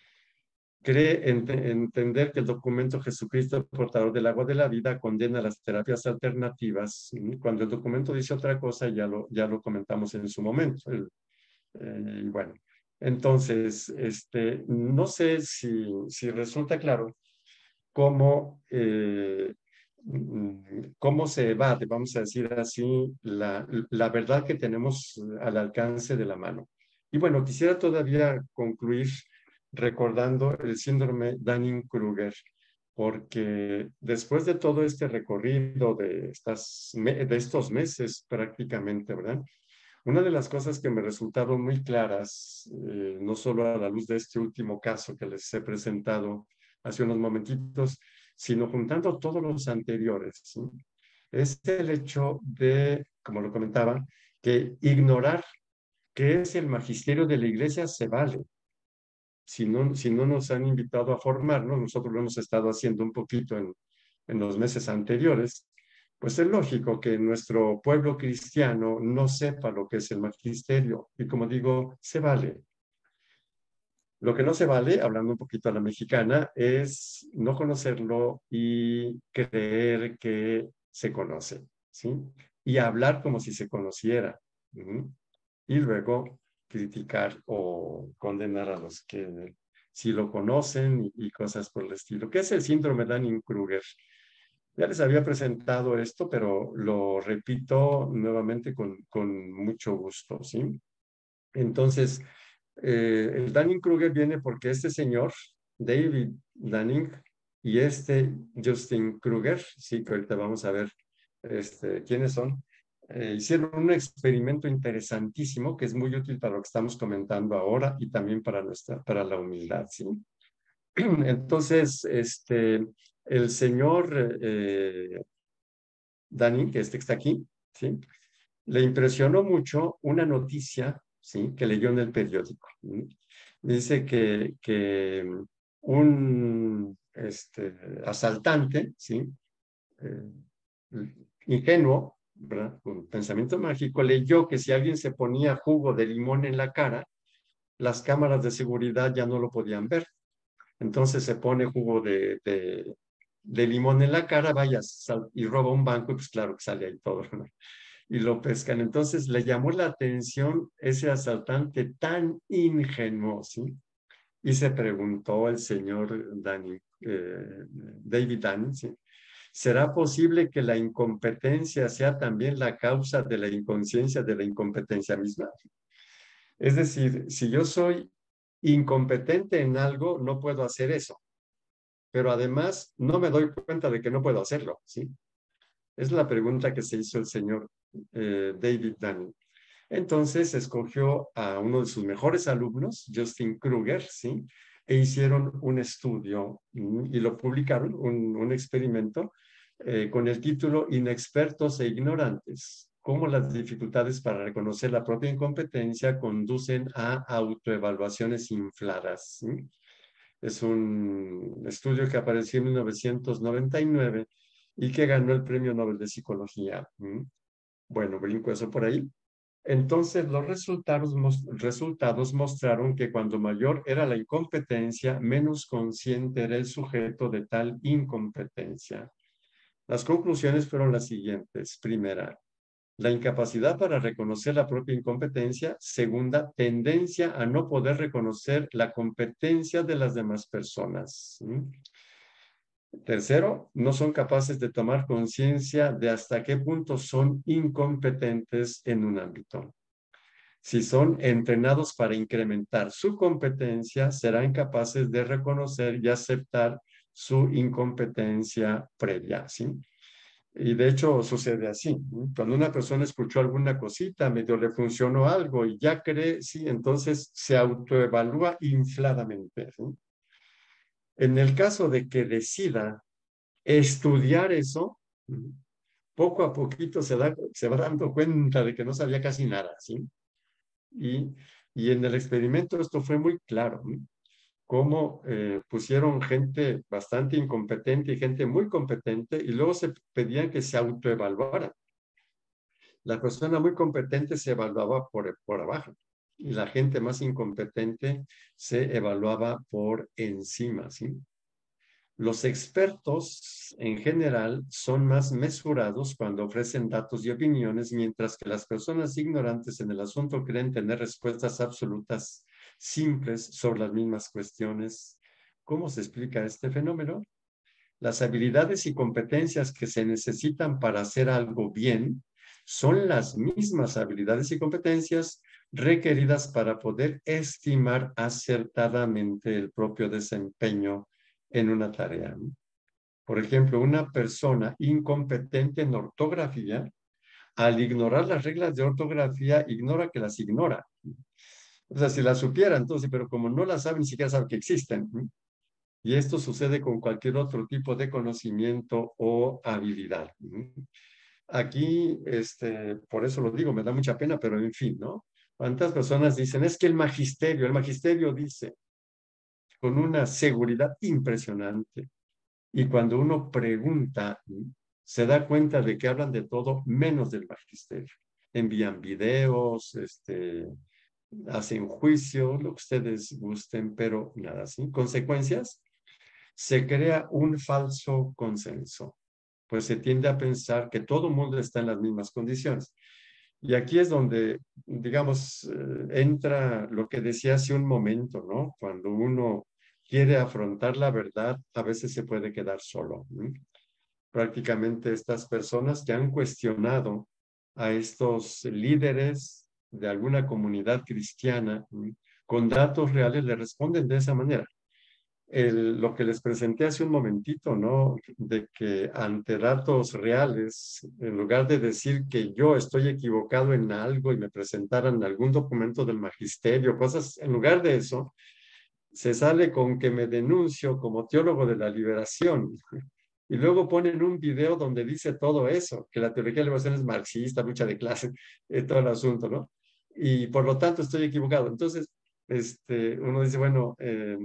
Cree ent entender que el documento Jesucristo, portador del agua de la vida, condena las terapias alternativas. Cuando el documento dice otra cosa, ya lo, ya lo comentamos en su momento. El, eh, bueno, entonces, este, no sé si, si resulta claro cómo, eh, cómo se evade, vamos a decir así, la, la verdad que tenemos al alcance de la mano. Y bueno, quisiera todavía concluir recordando el síndrome Dunning-Kruger, porque después de todo este recorrido de, estas, de estos meses prácticamente, ¿verdad? Una de las cosas que me resultaron muy claras, eh, no solo a la luz de este último caso que les he presentado hace unos momentitos, sino juntando todos los anteriores, ¿sí? Es el hecho de, como lo comentaba, que ignorar qué es el magisterio de la Iglesia se vale. Si no, si no nos han invitado a formarnos, nosotros lo hemos estado haciendo un poquito en, en los meses anteriores, pues es lógico que nuestro pueblo cristiano no sepa lo que es el magisterio. Y como digo, se vale. Lo que no se vale, hablando un poquito a la mexicana, es no conocerlo y creer que se conoce, ¿sí? Y hablar como si se conociera. ¿Mm? Y luego criticar o condenar a los que sí lo conocen y, y cosas por el estilo. ¿Qué es el síndrome Dunning-Kruger? Ya les había presentado esto, pero lo repito nuevamente con, con mucho gusto, ¿sí? Entonces, eh, el Dunning-Kruger viene porque este señor, David Dunning, y este Justin Kruger, sí, que ahorita vamos a ver este, quiénes son, eh, hicieron un experimento interesantísimo que es muy útil para lo que estamos comentando ahora y también para, nuestra, para la humildad, ¿sí? Entonces, este, el señor eh, Dunning, que este que está aquí, ¿sí? le impresionó mucho una noticia, ¿sí?, que leyó en el periódico. ¿Sí? Dice que, que un este, asaltante, ¿sí?, eh, ingenuo, ¿verdad?, con pensamiento mágico, leyó que si alguien se ponía jugo de limón en la cara, las cámaras de seguridad ya no lo podían ver. Entonces se pone jugo de, de, de limón en la cara, vaya, sal, y roba un banco, y pues claro que sale ahí todo, ¿no? Y lo pescan. Entonces le llamó la atención ese asaltante tan ingenuo, ¿sí? Y se preguntó el señor Danny, eh, David Danny, ¿sí?, ¿será posible que la incompetencia sea también la causa de la inconsciencia de la incompetencia misma? Es decir, si yo soy incompetente en algo, no puedo hacer eso, pero además no me doy cuenta de que no puedo hacerlo, ¿sí? Es la pregunta que se hizo el señor eh, David Danny. Entonces escogió a uno de sus mejores alumnos, Justin Kruger, ¿sí?, e hicieron un estudio y lo publicaron, un, un experimento eh, con el título Inexpertos e Ignorantes: cómo las dificultades para reconocer la propia incompetencia conducen a autoevaluaciones infladas, ¿sí? Es un estudio que apareció en mil novecientos noventa y nueve y que ganó el Premio Nobel de Psicología. ¿Mm? Bueno, brinco eso por ahí. Entonces, los resultados, resultados mostraron que cuando mayor era la incompetencia, menos consciente era el sujeto de tal incompetencia. Las conclusiones fueron las siguientes. Primera, la incapacidad para reconocer la propia incompetencia. Segunda, tendencia a no poder reconocer la competencia de las demás personas. ¿Mm? Tercero, no son capaces de tomar conciencia de hasta qué punto son incompetentes en un ámbito. Si son entrenados para incrementar su competencia, serán capaces de reconocer y aceptar su incompetencia previa, ¿sí? Y de hecho sucede así. Cuando una persona escuchó alguna cosita, medio le funcionó algo y ya cree, sí, entonces se autoevalúa infladamente, ¿sí? En el caso de que decida estudiar eso, poco a poquito se, da, se va dando cuenta de que no sabía casi nada, ¿sí? Y, y en el experimento esto fue muy claro, ¿sí?, cómo eh, pusieron gente bastante incompetente y gente muy competente y luego se pedían que se autoevaluaran. La persona muy competente se evaluaba por, por abajo y la gente más incompetente se evaluaba por encima, ¿sí? Los expertos en general son más mesurados cuando ofrecen datos y opiniones, mientras que las personas ignorantes en el asunto creen tener respuestas absolutas, simples sobre las mismas cuestiones. ¿Cómo se explica este fenómeno? Las habilidades y competencias que se necesitan para hacer algo bien son las mismas habilidades y competencias requeridas para poder estimar acertadamente el propio desempeño en una tarea. Por ejemplo, una persona incompetente en ortografía, al ignorar las reglas de ortografía, ignora que las ignora. O sea, si las supiera, entonces, pero como no las sabe, ni siquiera sabe que existen. Y esto sucede con cualquier otro tipo de conocimiento o habilidad. Aquí, este, por eso lo digo, me da mucha pena, pero en fin, ¿no? ¿Cuántas personas dicen, es que el magisterio, el magisterio dice con una seguridad impresionante? Y cuando uno pregunta, se da cuenta de que hablan de todo menos del magisterio. Envían videos, este, hacen juicio, lo que ustedes gusten, pero nada, ¿sí? Consecuencias, se crea un falso consenso, pues se tiende a pensar que todo el mundo está en las mismas condiciones. Y aquí es donde, digamos, eh, entra lo que decía hace un momento, ¿no? Cuando uno quiere afrontar la verdad, a veces se puede quedar solo. ¿Sí? Prácticamente estas personas que han cuestionado a estos líderes de alguna comunidad cristiana, ¿sí?, con datos reales, le responden de esa manera. El, lo que les presenté hace un momentito, ¿no? De que ante datos reales, en lugar de decir que yo estoy equivocado en algo y me presentaran algún documento del magisterio, cosas, en lugar de eso, se sale con que me denuncio como teólogo de la liberación. Y luego ponen un video donde dice todo eso, que la teoría de la liberación es marxista, lucha de clase, eh, todo el asunto, ¿no? Y por lo tanto estoy equivocado. Entonces, este, uno dice, bueno, eh,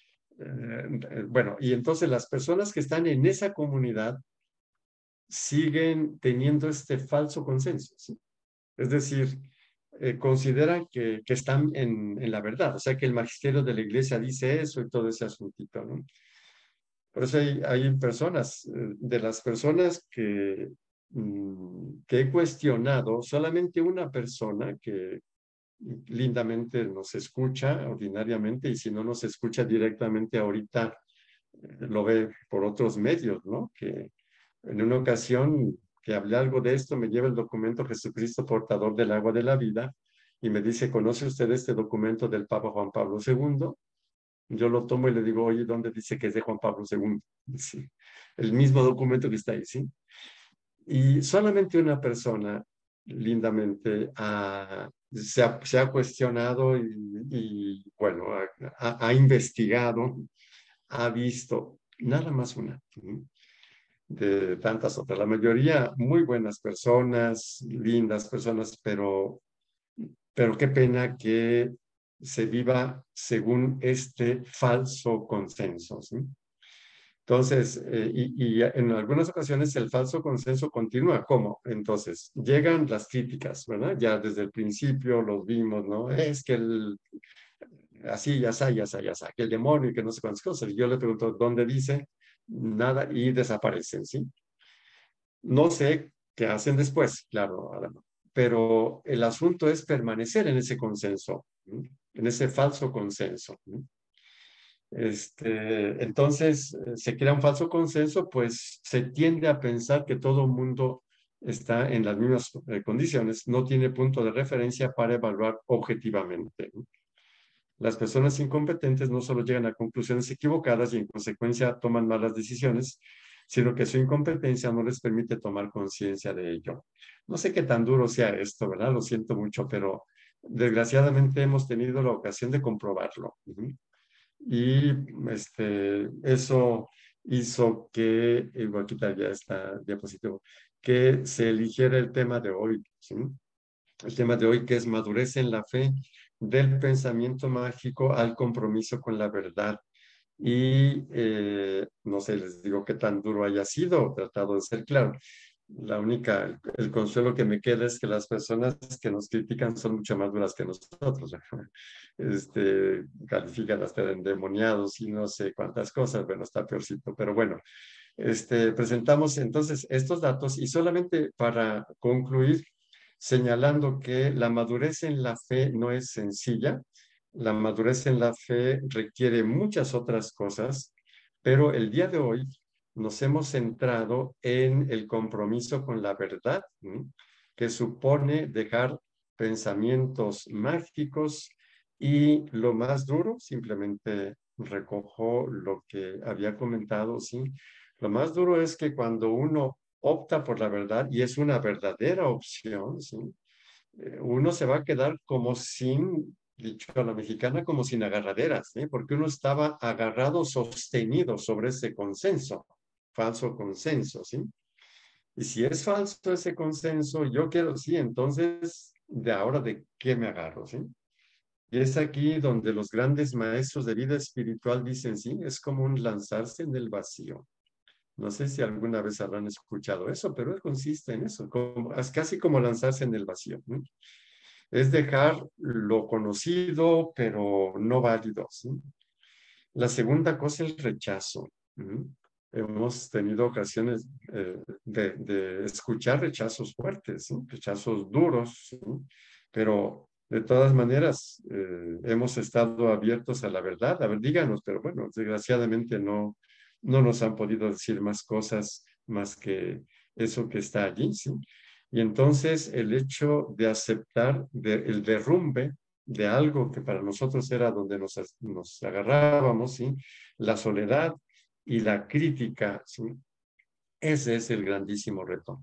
eh, bueno, y entonces las personas que están en esa comunidad siguen teniendo este falso consenso, ¿sí? Es decir, eh, consideran que, que están en, en, la verdad, o sea, que el magisterio de la iglesia dice eso y todo ese asuntito, ¿no? Por eso hay, hay personas, eh, de las personas que, mm, que he cuestionado, solamente una persona que lindamente nos escucha ordinariamente y si no nos escucha directamente ahorita, eh, lo ve por otros medios, ¿no? Que en una ocasión que hablé algo de esto, me lleva el documento Jesucristo portador del agua de la vida y me dice, ¿conoce usted este documento del Papa Juan Pablo segundo? Yo lo tomo y le digo, oye, ¿dónde dice que es de Juan Pablo segundo? Sí, el mismo documento que está ahí, ¿sí? Y solamente una persona, lindamente, ha, se, ha, se, ha, cuestionado y, y bueno, ha, ha, investigado, ha visto, nada más una, ¿sí? De tantas otras. La mayoría muy buenas personas, lindas personas, pero, pero qué pena que se viva según este falso consenso, ¿sí? Entonces, eh, y, y, en algunas ocasiones el falso consenso continúa. ¿Cómo? Entonces, llegan las críticas, ¿verdad? Ya desde el principio los vimos, ¿no? Es que el, así, ya está, ya está, ya está, que el demonio y que no sé cuántas cosas. Y yo le pregunto, ¿dónde dice? Nada, y desaparecen, ¿sí? No sé qué hacen después, claro, pero el asunto es permanecer en ese consenso, ¿sí? En ese falso consenso, ¿sí? Este, entonces, se crea un falso consenso, pues se tiende a pensar que todo el mundo está en las mismas eh, condiciones, no tiene punto de referencia para evaluar objetivamente, ¿no? Las personas incompetentes no solo llegan a conclusiones equivocadas y en consecuencia toman malas decisiones, sino que su incompetencia no les permite tomar conciencia de ello. No sé qué tan duro sea esto, ¿verdad? Lo siento mucho, pero desgraciadamente hemos tenido la ocasión de comprobarlo. Uh-huh. Y este, eso hizo que, y voy a quitar ya esta diapositiva, que se eligiera el tema de hoy, ¿sí? El tema de hoy que es madurez en la fe, del pensamiento mágico al compromiso con la verdad. Y eh, no sé, les digo qué tan duro haya sido, tratado de ser claro. La única, el, el consuelo que me queda es que las personas que nos critican son mucho más duras que nosotros. Este, califican hasta de endemoniados y no sé cuántas cosas. Bueno, está peorcito, pero bueno. Este, presentamos entonces estos datos y solamente para concluir, señalando que la madurez en la fe no es sencilla, la madurez en la fe requiere muchas otras cosas, pero el día de hoy nos hemos centrado en el compromiso con la verdad, ¿sí? Que supone dejar pensamientos mágicos y lo más duro, simplemente recojo lo que había comentado, ¿sí? Lo más duro es que cuando uno opta por la verdad y es una verdadera opción, ¿sí? Eh, uno se va a quedar como sin, dicho a la mexicana, como sin agarraderas, ¿sí? Porque uno estaba agarrado, sostenido sobre ese consenso, falso consenso, ¿sí? Y si es falso ese consenso, yo quiero, sí, entonces, ¿de ahora de qué me agarro, sí? Y es aquí donde los grandes maestros de vida espiritual dicen, sí, es como un lanzarse en el vacío. No sé si alguna vez habrán escuchado eso, pero consiste en eso, como, es casi como lanzarse en el vacío, ¿no? Es dejar lo conocido, pero no válido, ¿sí? La segunda cosa es el rechazo. ¿Sí? Hemos tenido ocasiones eh, de, de, escuchar rechazos fuertes, ¿sí? Rechazos duros, ¿sí? Pero de todas maneras eh, hemos estado abiertos a la verdad. A ver, díganos, pero bueno, desgraciadamente no, no nos han podido decir más cosas más que eso que está allí, ¿sí? Y entonces el hecho de aceptar de, el derrumbe de algo que para nosotros era donde nos, nos agarrábamos, ¿sí? La soledad y la crítica, ¿sí? Ese es el grandísimo reto.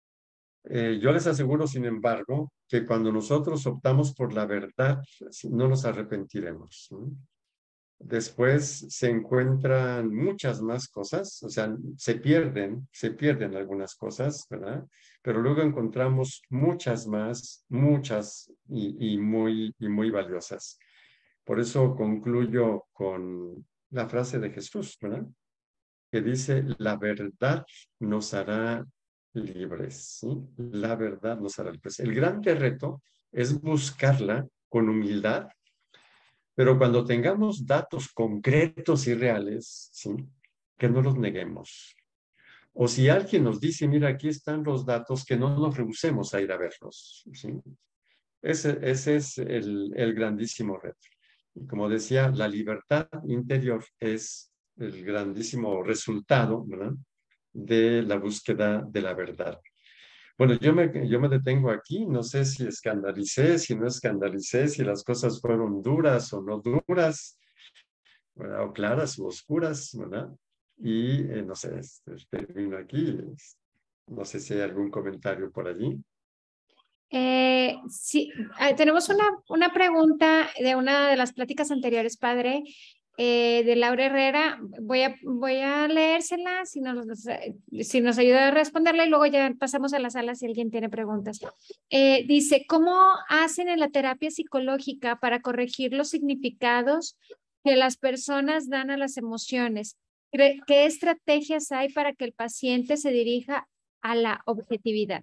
Eh, yo les aseguro, sin embargo, que cuando nosotros optamos por la verdad, no nos arrepentiremos, ¿sí? Después se encuentran muchas más cosas, o sea, se pierden, se pierden algunas cosas, ¿verdad? Pero luego encontramos muchas más, muchas y, y muy, y muy valiosas. Por eso concluyo con la frase de Jesús, ¿verdad? Que dice, la verdad nos hará libres, ¿sí? La verdad nos hará libres. El gran reto es buscarla con humildad, pero cuando tengamos datos concretos y reales, ¿sí? Que no los neguemos. O si alguien nos dice, mira, aquí están los datos, que no nos rehusemos a ir a verlos, ¿sí? Ese, ese es el, el grandísimo reto. Y como decía, la libertad interior es el grandísimo resultado, ¿verdad? De la búsqueda de la verdad. Bueno, yo me, yo me detengo aquí, no sé si escandalicé, si no escandalicé, si las cosas fueron duras o no duras, ¿verdad? O claras o oscuras, ¿verdad? Y eh, no sé, este, termino aquí. No sé si hay algún comentario por allí. Eh, sí, ah, tenemos una, una pregunta de una de las pláticas anteriores, padre, eh, de Laura Herrera. Voy a, voy a leérsela si nos, si nos ayuda a responderla y luego ya pasamos a la sala si alguien tiene preguntas. Eh, dice, ¿cómo hacen en la terapia psicológica para corregir los significados que las personas dan a las emociones? ¿Qué qué estrategias hay para que el paciente se dirija a la objetividad?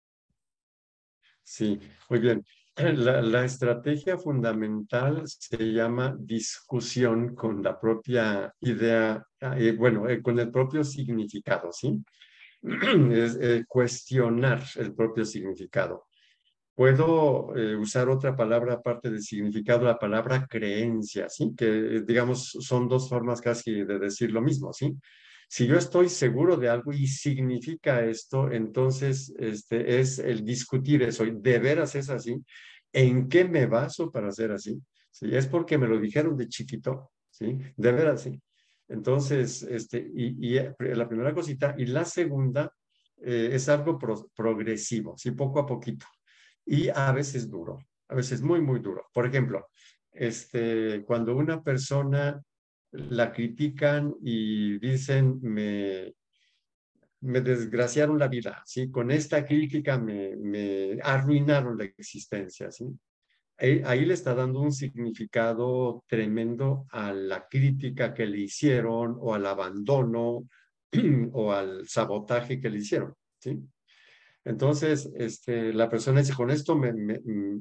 Sí, muy bien. La, la estrategia fundamental se llama discusión con la propia idea, eh, bueno, eh, con el propio significado, ¿sí? Es eh, cuestionar el propio significado. Puedo eh, usar otra palabra aparte del significado, la palabra creencia, ¿sí? Que eh, digamos son dos formas casi de decir lo mismo, ¿sí? Si yo estoy seguro de algo y significa esto, entonces este, es el discutir eso. ¿De veras es así? ¿En qué me baso para ser así? ¿Sí? Es porque me lo dijeron de chiquito, ¿sí? De veras, sí. Entonces, este, y, y eh, la primera cosita, y la segunda eh, es algo pro progresivo, ¿sí? Poco a poquito y a veces duro, a veces muy, muy duro. Por ejemplo, este, cuando una persona la critican y dicen, me, me desgraciaron la vida, ¿sí? Con esta crítica me, me arruinaron la existencia, ¿sí? Ahí, ahí le está dando un significado tremendo a la crítica que le hicieron o al abandono o al sabotaje que le hicieron, ¿sí? Entonces, este, la persona dice, con esto me, me,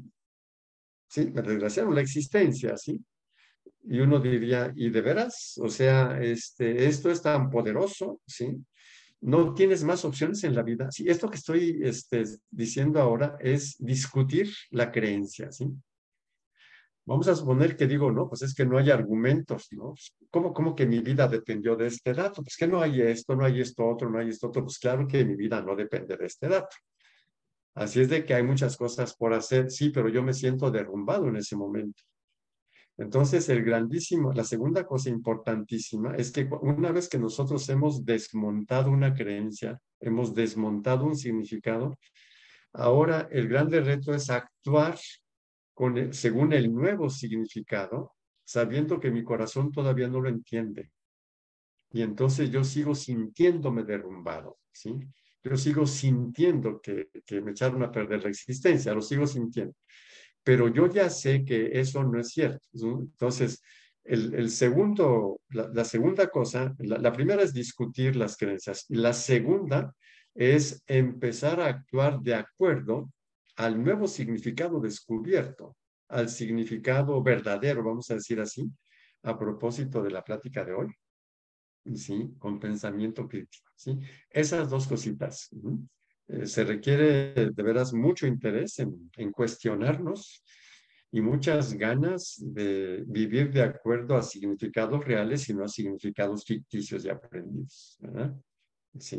¿sí? Me desgraciaron la existencia, ¿sí? Y uno diría, ¿y de veras? O sea, este, esto es tan poderoso, ¿sí? No tienes más opciones en la vida. Sí, esto que estoy este, diciendo ahora es discutir la creencia, ¿sí? Vamos a suponer que digo, no, pues es que no hay argumentos, ¿no? ¿Cómo, cómo que mi vida dependió de este dato? Pues que no hay esto, no hay esto otro, no hay esto otro. Pues claro que mi vida no depende de este dato. Así es de que hay muchas cosas por hacer, sí, pero yo me siento derrumbado en ese momento. Entonces, el grandísimo, la segunda cosa importantísima es que una vez que nosotros hemos desmontado una creencia, hemos desmontado un significado, ahora el grande reto es actuar con el- según el nuevo significado, sabiendo que mi corazón todavía no lo entiende. Y entonces yo sigo sintiéndome derrumbado, ¿sí? Yo sigo sintiendo que, que me echaron a perder la existencia, lo sigo sintiendo, pero yo ya sé que eso no es cierto, ¿no? Entonces, el, el segundo, la, la, segunda cosa, la, la primera es discutir las creencias, y la segunda es empezar a actuar de acuerdo al nuevo significado descubierto, al significado verdadero, vamos a decir así, a propósito de la plática de hoy, ¿sí? Con pensamiento crítico, ¿sí? Esas dos cositas. ¿Uh? Eh, se requiere de veras mucho interés en, en cuestionarnos y muchas ganas de vivir de acuerdo a significados reales y no a significados ficticios y aprendidos, ¿verdad? Sí.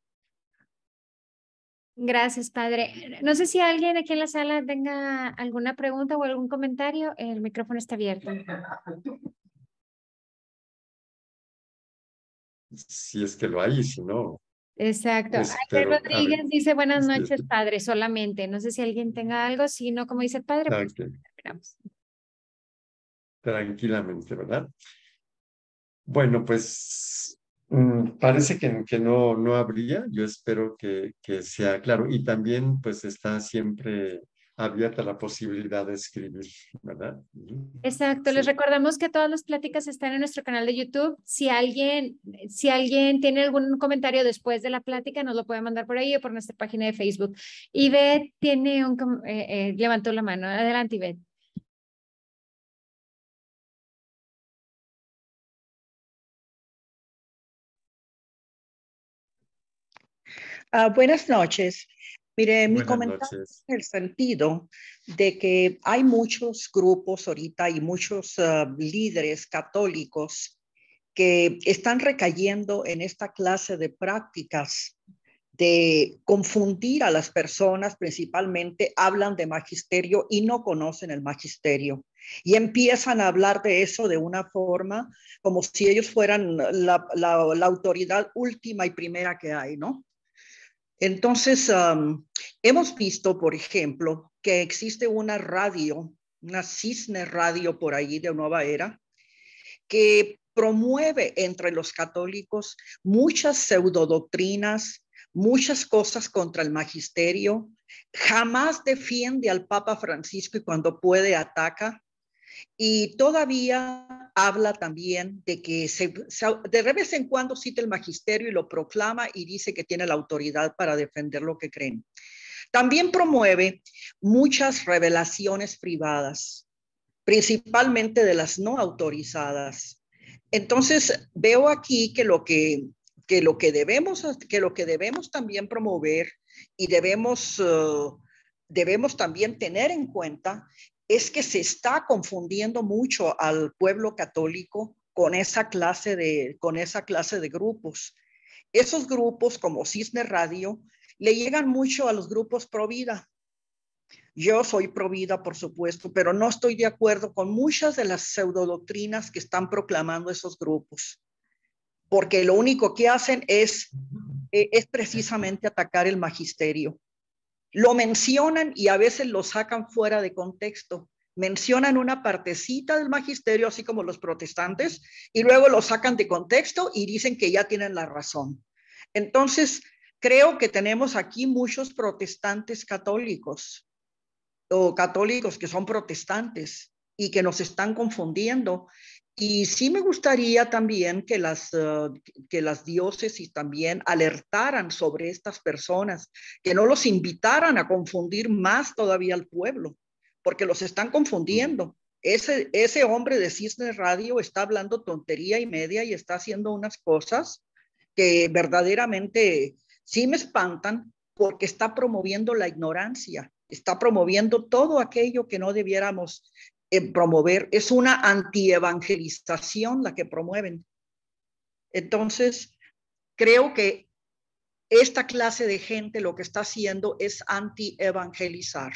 Gracias, padre. No sé si alguien aquí en la sala tenga alguna pregunta o algún comentario. El micrófono está abierto. Si es que lo hay, y si no, Exacto. Ángel espero. A ver, Rodríguez dice buenas sí, noches, padre, solamente. No sé si alguien tenga algo. Si no, como dice el padre, pues okay. terminamos. tranquilamente, ¿verdad? Bueno, pues mm, parece que, que no, no habría. Yo espero que, que sea claro. Y también pues está siempre abierta la posibilidad de escribir, ¿verdad? Ujú. Exacto, les Sí. recordamos que todas las pláticas están en nuestro canal de YouTube. Si alguien, si alguien tiene algún comentario después de la plática, nos lo puede mandar por ahí o por nuestra página de Facebook. Ivette tiene un, com- eh, eh, levantó la mano. Adelante, Ivette. Ah, buenas noches. Mire, mi Buenas comentario noches. en el sentido de que hay muchos grupos ahorita y muchos ah, líderes católicos que están recayendo en esta clase de prácticas de confundir a las personas, principalmente hablan de magisterio y no conocen el magisterio. Y empiezan a hablar de eso de una forma como si ellos fueran la, la, la autoridad última y primera que hay, ¿no? Entonces, um, hemos visto, por ejemplo, que existe una radio, una Cisne Radio por allí de Nueva Era, que promueve entre los católicos muchas pseudodoctrinas, muchas cosas contra el magisterio, jamás defiende al Papa Francisco y cuando puede ataca, y todavía habla también de que se, se, de vez en cuando cita el magisterio y lo proclama y dice que tiene la autoridad para defender lo que creen. También promueve muchas revelaciones privadas, principalmente de las no autorizadas. Entonces, veo aquí que lo que, que lo que, debemos, que lo que debemos también promover y debemos, uh, debemos también tener en cuenta es que se está confundiendo mucho al pueblo católico con esa clase de, con esa clase de grupos. Esos grupos como Cisne Radio le llegan mucho a los grupos pro vida. Yo soy pro vida, por supuesto, pero no estoy de acuerdo con muchas de las pseudodoctrinas que están proclamando esos grupos, porque lo único que hacen es, eh, es precisamente atacar el magisterio. Lo mencionan y a veces lo sacan fuera de contexto. Mencionan una partecita del magisterio, así como los protestantes, y luego lo sacan de contexto y dicen que ya tienen la razón. Entonces, creo que tenemos aquí muchos protestantes católicos o católicos que son protestantes y que nos están confundiendo. Y sí me gustaría también que las, uh, que las diócesis también alertaran sobre estas personas, que no los invitaran a confundir más todavía al pueblo, porque los están confundiendo. Ese, ese hombre de Cisne Radio está hablando tontería y media y está haciendo unas cosas que verdaderamente sí me espantan porque está promoviendo la ignorancia, está promoviendo todo aquello que no debiéramos eh, promover. Es una antievangelización la que promueven. Entonces, creo que esta clase de gente lo que está haciendo es antievangelizar.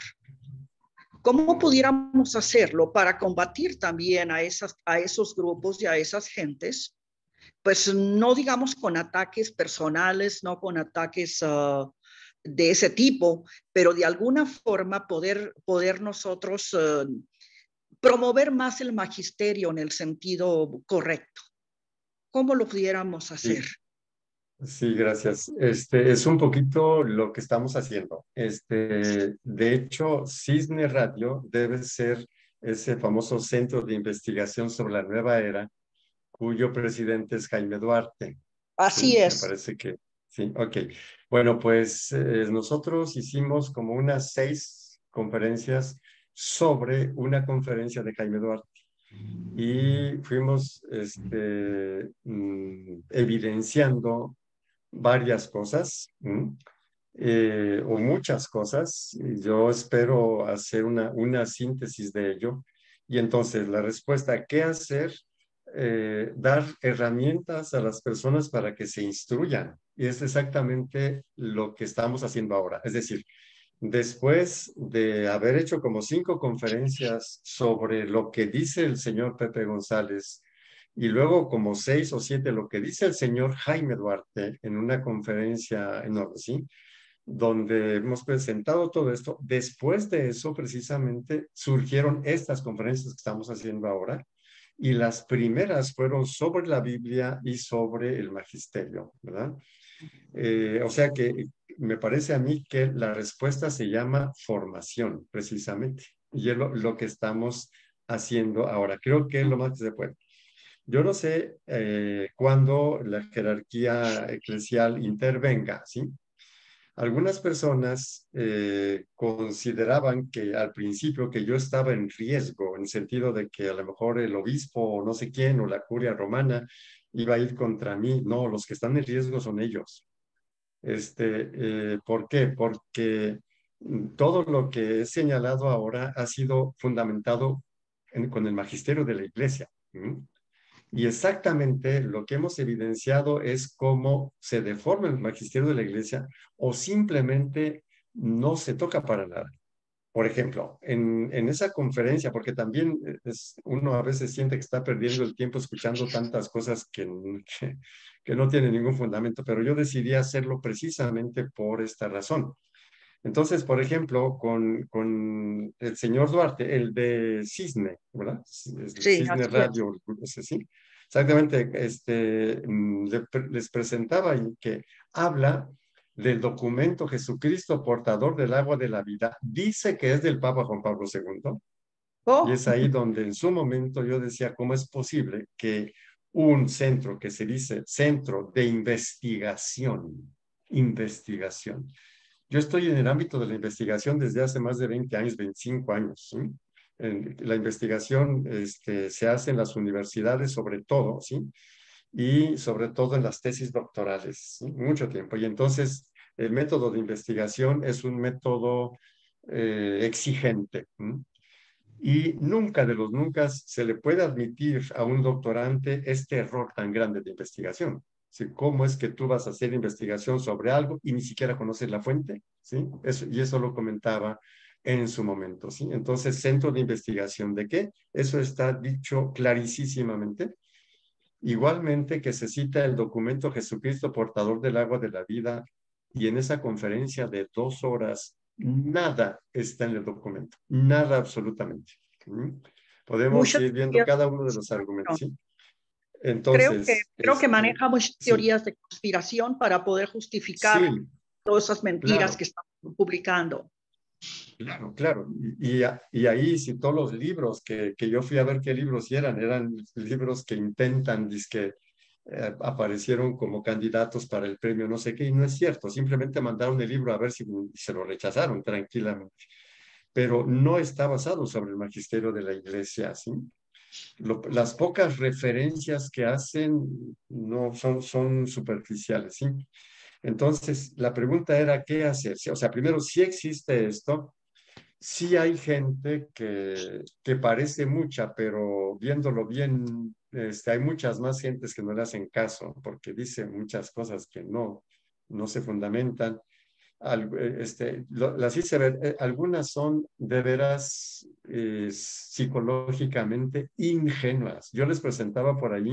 ¿Cómo pudiéramos hacerlo para combatir también a, esas, a esos grupos y a esas gentes? Pues no digamos con ataques personales, no con ataques uh, de ese tipo, pero de alguna forma poder, poder nosotros uh, promover más el magisterio en el sentido correcto. ¿Cómo lo pudiéramos hacer? Sí. Sí, gracias. Este es un poquito lo que estamos haciendo. Este, de hecho, Cisne Radio debe ser ese famoso centro de investigación sobre la nueva era, cuyo presidente es Jaime Duarte. Así Sí, me es. parece que sí. Ok. Bueno, pues eh, nosotros hicimos como unas seis conferencias sobre una conferencia de Jaime Duarte y fuimos este, mm, evidenciando varias cosas, eh, o muchas cosas. Yo espero hacer una, una síntesis de ello. Y entonces la respuesta, ¿qué hacer? Eh, dar herramientas a las personas para que se instruyan. Y es exactamente lo que estamos haciendo ahora. Es decir, después de haber hecho como cinco conferencias sobre lo que dice el señor Pepe González y luego como seis o siete lo que dice el señor Jaime Duarte en una conferencia enorme, ¿sí? Donde hemos presentado todo esto. Después de eso, precisamente, surgieron estas conferencias que estamos haciendo ahora, y las primeras fueron sobre la Biblia y sobre el magisterio, ¿verdad? Eh, o sea que me parece a mí que la respuesta se llama formación, precisamente, y es lo, lo que estamos haciendo ahora. Creo que es lo más que se puede. Yo no sé eh, cuándo la jerarquía eclesial intervenga, ¿sí? Algunas personas eh, consideraban que al principio que yo estaba en riesgo, en el sentido de que a lo mejor el obispo o no sé quién o la curia romana iba a ir contra mí. No, los que están en riesgo son ellos. Este, eh, ¿por qué? Porque mm, todo lo que he señalado ahora ha sido fundamentado en- con el magisterio de la Iglesia. ¿Mm? Y exactamente lo que hemos evidenciado es cómo se deforma el magisterio de la Iglesia o simplemente no se toca para nada. Por ejemplo, en, en esa conferencia, porque también es, uno a veces siente que está perdiendo el tiempo escuchando tantas cosas que, que, que no tienen ningún fundamento, pero yo decidí hacerlo precisamente por esta razón. Entonces, por ejemplo, con, con el señor Duarte, el de Cisne, ¿verdad? El Sí, Cisne así es. Radio, ese sí. Exactamente, este, mm, le- les presentaba y que habla del documento Jesucristo, portador del agua de la vida. Dice que es del Papa Juan Pablo segundo. Y Oh, es ahí donde en su momento yo decía, ¿cómo es posible que un centro que se dice Centro de Investigación, investigación, yo estoy en el ámbito de la investigación desde hace más de veinte años, veinticinco años, ¿sí? En, la investigación este, se hace en las universidades sobre todo, ¿sí? Y sobre todo en las tesis doctorales, ¿sí? Mucho tiempo. Y entonces el método de investigación es un método eh, exigente, ¿sí? Y nunca de los nunca se le puede admitir a un doctorante este error tan grande de investigación. ¿Sí? ¿Cómo es que tú vas a hacer investigación sobre algo y ni siquiera conoces la fuente? ¿Sí? Eso, y eso lo comentaba en su momento. ¿Sí? Entonces, centro de investigación de qué? Eso está dicho clarísimamente. Igualmente que se cita el documento Jesucristo, portador del agua de la vida, y en esa conferencia de dos horas, nada está en el documento, nada absolutamente. ¿Mm? Podemos muchas ir viendo teorías de cada uno de los argumentos, conspiración. ¿sí? Creo que, Entonces, creo que este, maneja muchas sí, teorías de conspiración para poder justificar sí, todas esas mentiras claro. que están publicando. Claro, claro. Y, y, y ahí citó los libros, que, que yo fui a ver qué libros eran. Eran libros que intentan, dizque, eh, aparecieron como candidatos para el premio no sé qué, y no es cierto. Simplemente mandaron el libro a ver si se lo rechazaron tranquilamente. Pero no está basado sobre el magisterio de la iglesia, ¿sí? Lo- las pocas referencias que hacen no son, son superficiales, ¿sí? Entonces, la pregunta era, ¿qué hacer? O sea, primero, si existe esto, sí hay gente que, que parece mucha, pero viéndolo bien, este, hay muchas más gentes que no le hacen caso porque dice muchas cosas que no, no se fundamentan. Al- eh, este, lo- las hice ver, eh, algunas son de veras eh, psicológicamente ingenuas. Yo les presentaba por ahí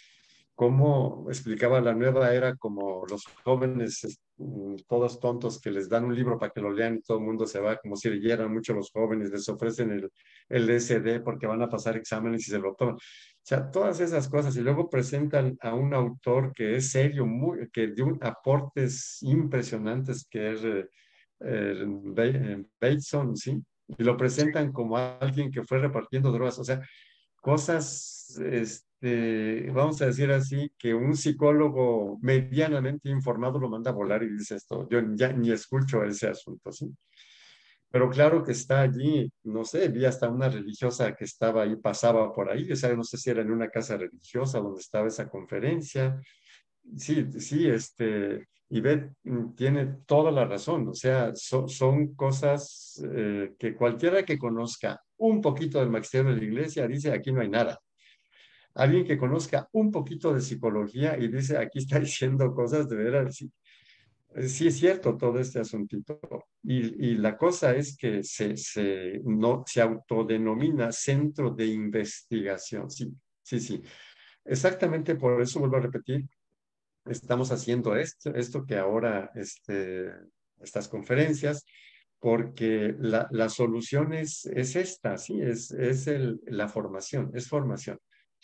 cómo explicaba la nueva era como los jóvenes, es, mm, todos tontos, que les dan un libro para que lo lean y todo el mundo se va, como si leyeran mucho los jóvenes, les ofrecen el, el L S D porque van a pasar exámenes y se lo toman. O sea, todas esas cosas. Y luego presentan a un autor que es serio, muy, que dio un- aportes impresionantes, que es eh, eh, Ba- eh, Bateson, ¿sí? Y lo presentan como alguien que fue repartiendo drogas. O sea, cosas, este, vamos a decir así, que un psicólogo medianamente informado lo manda a volar y dice esto. Yo ya ni escucho ese asunto, ¿sí? Pero claro que está allí, no sé, vi hasta una religiosa que estaba ahí, pasaba por ahí, o sea, no sé si era en una casa religiosa donde estaba esa conferencia. Sí, sí, este, Ivette mm, tiene toda la razón, o sea, so- son cosas eh, que cualquiera que conozca un poquito del magisterio de la iglesia dice, aquí no hay nada. Alguien que conozca un poquito de psicología y dice, aquí está diciendo cosas de veras, sí, eh, sí es cierto todo este asuntito. Y, y la cosa es que se, se, no, se autodenomina centro de investigación, sí, sí, sí. Exactamente por eso vuelvo a repetir, estamos haciendo esto, esto que ahora, este, estas conferencias, porque la, la solución es, es esta, sí, es, es el, la formación, es formación.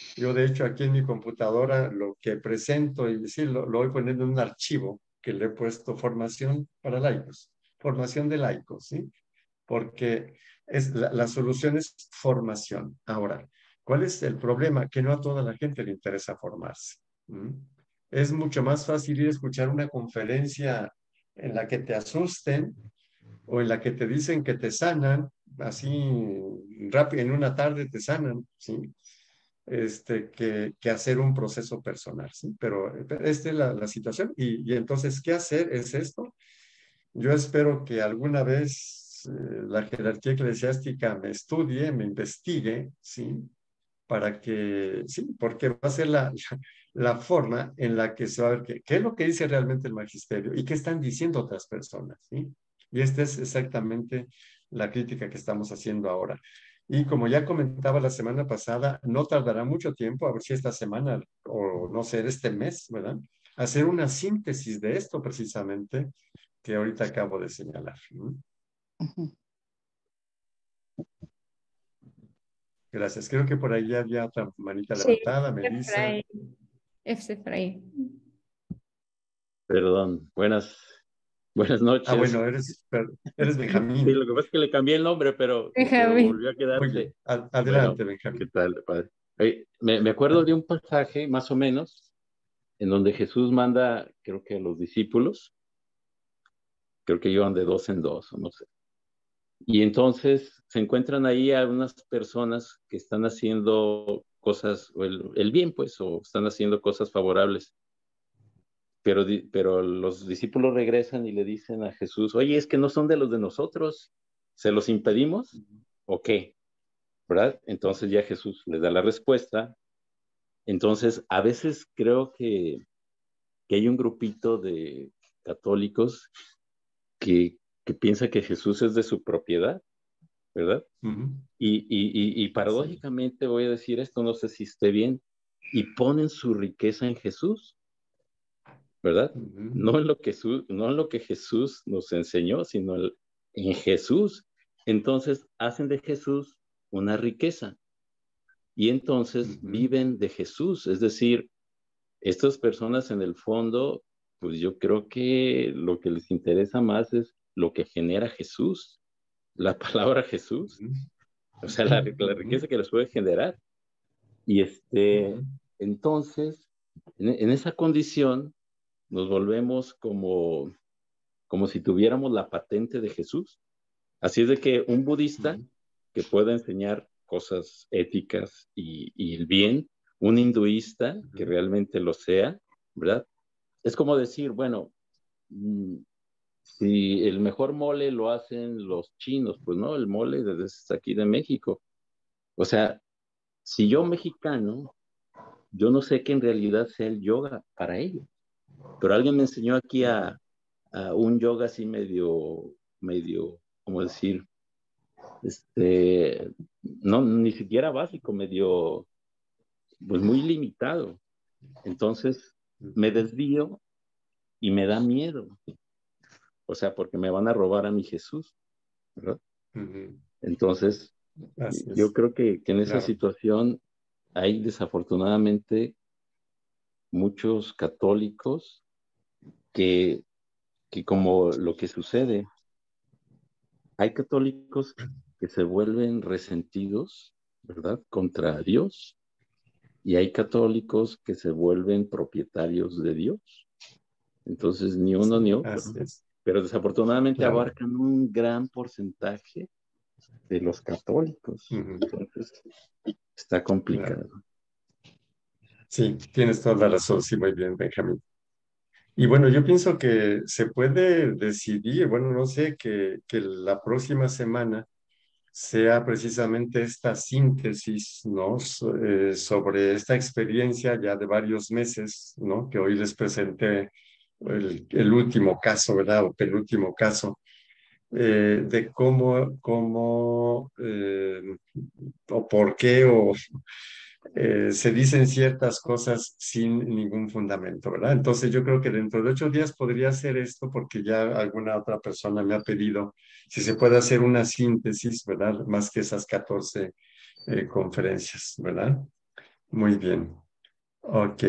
Yo, de hecho, aquí en mi computadora lo que presento y sí, lo, lo voy poniendo en un archivo que le he puesto formación para laicos, formación de laicos, ¿sí? Porque es, la, la solución es formación. Ahora, ¿cuál es el problema? Que no a toda la gente le interesa formarse. ¿Mm? Es mucho más fácil ir a escuchar una conferencia en la que te asusten o en la que te dicen que te sanan, así rápido, en una tarde te sanan, ¿sí? Este, que, que hacer un proceso personal, ¿sí? Pero esta es la, la situación. Y, y entonces, ¿qué hacer? Es esto. Yo espero que alguna vez eh, la jerarquía eclesiástica me estudie, me investigue, ¿sí? Para que, sí, porque va a ser la, la forma en la que se va a ver qué, qué es lo que dice realmente el magisterio y qué están diciendo otras personas, ¿sí? Y esta es exactamente la crítica que estamos haciendo ahora. Y como ya comentaba la semana pasada, no tardará mucho tiempo, a ver si esta semana o no sé, este mes, ¿verdad? Hacer una síntesis de esto precisamente que ahorita acabo de señalar. ¿Mm? Ujú. Gracias. Creo que por ahí había otra manita Sí, levantada, Melissa. Efraín. Efraín. Perdón, buenas, buenas Ah, noches. bueno, eres, eres Sí, Benjamín. lo que pasa es que le cambié el nombre, pero, pero Déjame. volvió a Muy bien. quedarse. Ad- Bueno, adelante, ¿qué Benjamín. tal, padre? Oye, me, me acuerdo de un pasaje, más o menos, en donde Jesús manda, creo que a los discípulos, creo que iban de dos en dos, o no sé. Y entonces se encuentran ahí a unas personas que están haciendo cosas, o el, el bien, pues, o están haciendo cosas favorables. Pero, di- pero los discípulos regresan y le dicen a Jesús, oye, es que no son de los de nosotros, ¿se los impedimos o qué? ¿Verdad? Entonces ya Jesús les da la respuesta. Entonces, a veces creo que, que hay un grupito de católicos que, que piensa que Jesús es de su propiedad, ¿verdad? Ujú. Y, y, y, y Así. paradójicamente voy a decir esto, no sé si esté bien, y ponen su riqueza en Jesús, ¿verdad? Ujú. No en lo que, su, no en lo que Jesús nos enseñó, sino el, en Jesús. Entonces hacen de Jesús una riqueza y entonces Ujú. viven de Jesús. Es decir, estas personas en el fondo, pues yo creo que lo que les interesa más es lo que genera Jesús, la palabra Jesús, Ujú. o sea, la, la Ujú. riqueza que les puede generar. Y este, Ujú. entonces, en, en esa condición, nos volvemos como como si tuviéramos la patente de Jesús. Así es de que un budista Ujú. que pueda enseñar cosas éticas y, y el bien, un hinduista que Ujú. realmente lo sea, ¿verdad? Es como decir, bueno, mm, si el mejor mole lo hacen los chinos, pues no, el mole desde aquí de México. O sea, si yo mexicano, yo no sé qué en realidad sea el yoga para ellos, pero alguien me enseñó aquí Ujú. a, a un yoga así medio, medio, ¿cómo decir? Este, no, ni siquiera básico, medio, pues muy limitado. Entonces me Ujú. desvío y me da miedo, o sea, porque me van a robar a mi Jesús, ¿verdad? Ujú. Entonces, Así yo es. creo que, que en esa Claro. situación hay desafortunadamente muchos católicos que, que como lo que sucede, hay católicos que se vuelven resentidos, ¿verdad? Contra Dios. Y hay católicos que se vuelven propietarios de Dios. Entonces, ni uno Sí, ni otro. así es. Pero desafortunadamente Claro. abarcan un gran porcentaje de los católicos. Ujú. Entonces, está Claro. complicado. Sí, tienes toda la razón. Sí, muy bien, Benjamín. Y bueno, yo pienso que se puede decidir, bueno, no sé, que, que la próxima semana sea precisamente esta síntesis, ¿no? So- eh, sobre esta experiencia ya de varios meses, ¿no? Que hoy les presenté el, el último caso, ¿verdad? O penúltimo caso, eh, de cómo, cómo eh, o por qué, o eh, se dicen ciertas cosas sin ningún fundamento, ¿verdad? Entonces yo creo que dentro de ocho días podría hacer esto porque ya alguna otra persona me ha pedido si se puede hacer una síntesis, ¿verdad? Más que esas catorce eh, conferencias, ¿verdad? Muy bien. Ok.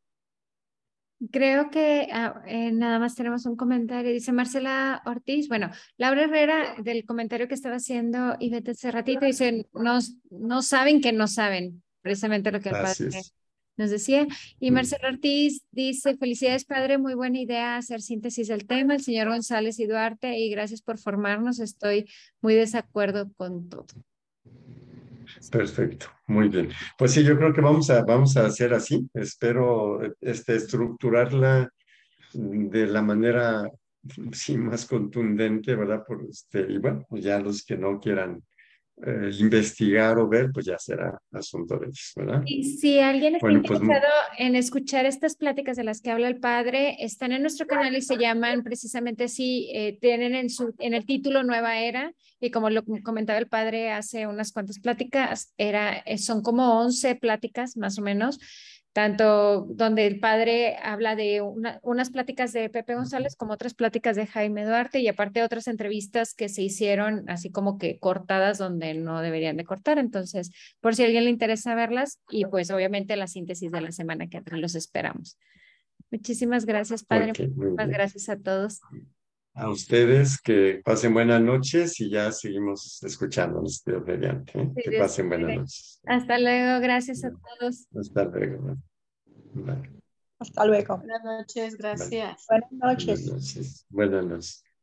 Creo que ah, eh, nada más tenemos un comentario. Dice Marcela Ortiz. Bueno, Laura Herrera, del comentario que estaba haciendo Ivette hace ratito, dice, no, no saben que no saben, precisamente lo que el padre Así es. nos decía. Y Mm. Marcela Ortiz dice, felicidades padre, muy buena idea hacer síntesis del tema. El señor González y Duarte, y gracias por formarnos. Estoy muy desacuerdo con todo. Perfecto, muy bien. Pues sí, yo creo que vamos a, vamos a hacer así. Espero este, estructurarla de la manera sí, más contundente, ¿verdad? Por este, y bueno, pues ya los que no quieran eh, investigar o ver, pues ya será asunto de ellos, ¿verdad? Y si alguien está Bueno, pues interesado en escuchar estas pláticas de las que habla el padre, están en nuestro canal y se llaman precisamente así, eh, tienen en, su, en el título Nueva Era, y como lo comentaba el padre hace unas cuantas pláticas, era, son como once pláticas más o menos, tanto donde el padre habla de una, unas pláticas de Pepe González como otras pláticas de Jaime Duarte, y aparte otras entrevistas que se hicieron así como que cortadas donde no deberían de cortar. Entonces, por si a alguien le interesa verlas, y pues obviamente la síntesis de la semana que entra, los esperamos. Muchísimas gracias, padre. ok, muy Muchas bien. gracias a todos. A ustedes que pasen buenas noches y ya seguimos escuchándonos, Dios mediante, ¿eh? Si Que Dios pasen buenas quiere. noches. Hasta luego. Gracias a todos. Hasta luego. Bye. Hasta luego. Buenas noches, Bye. gracias. Buenas Buenas noches. noches. Buenas noches.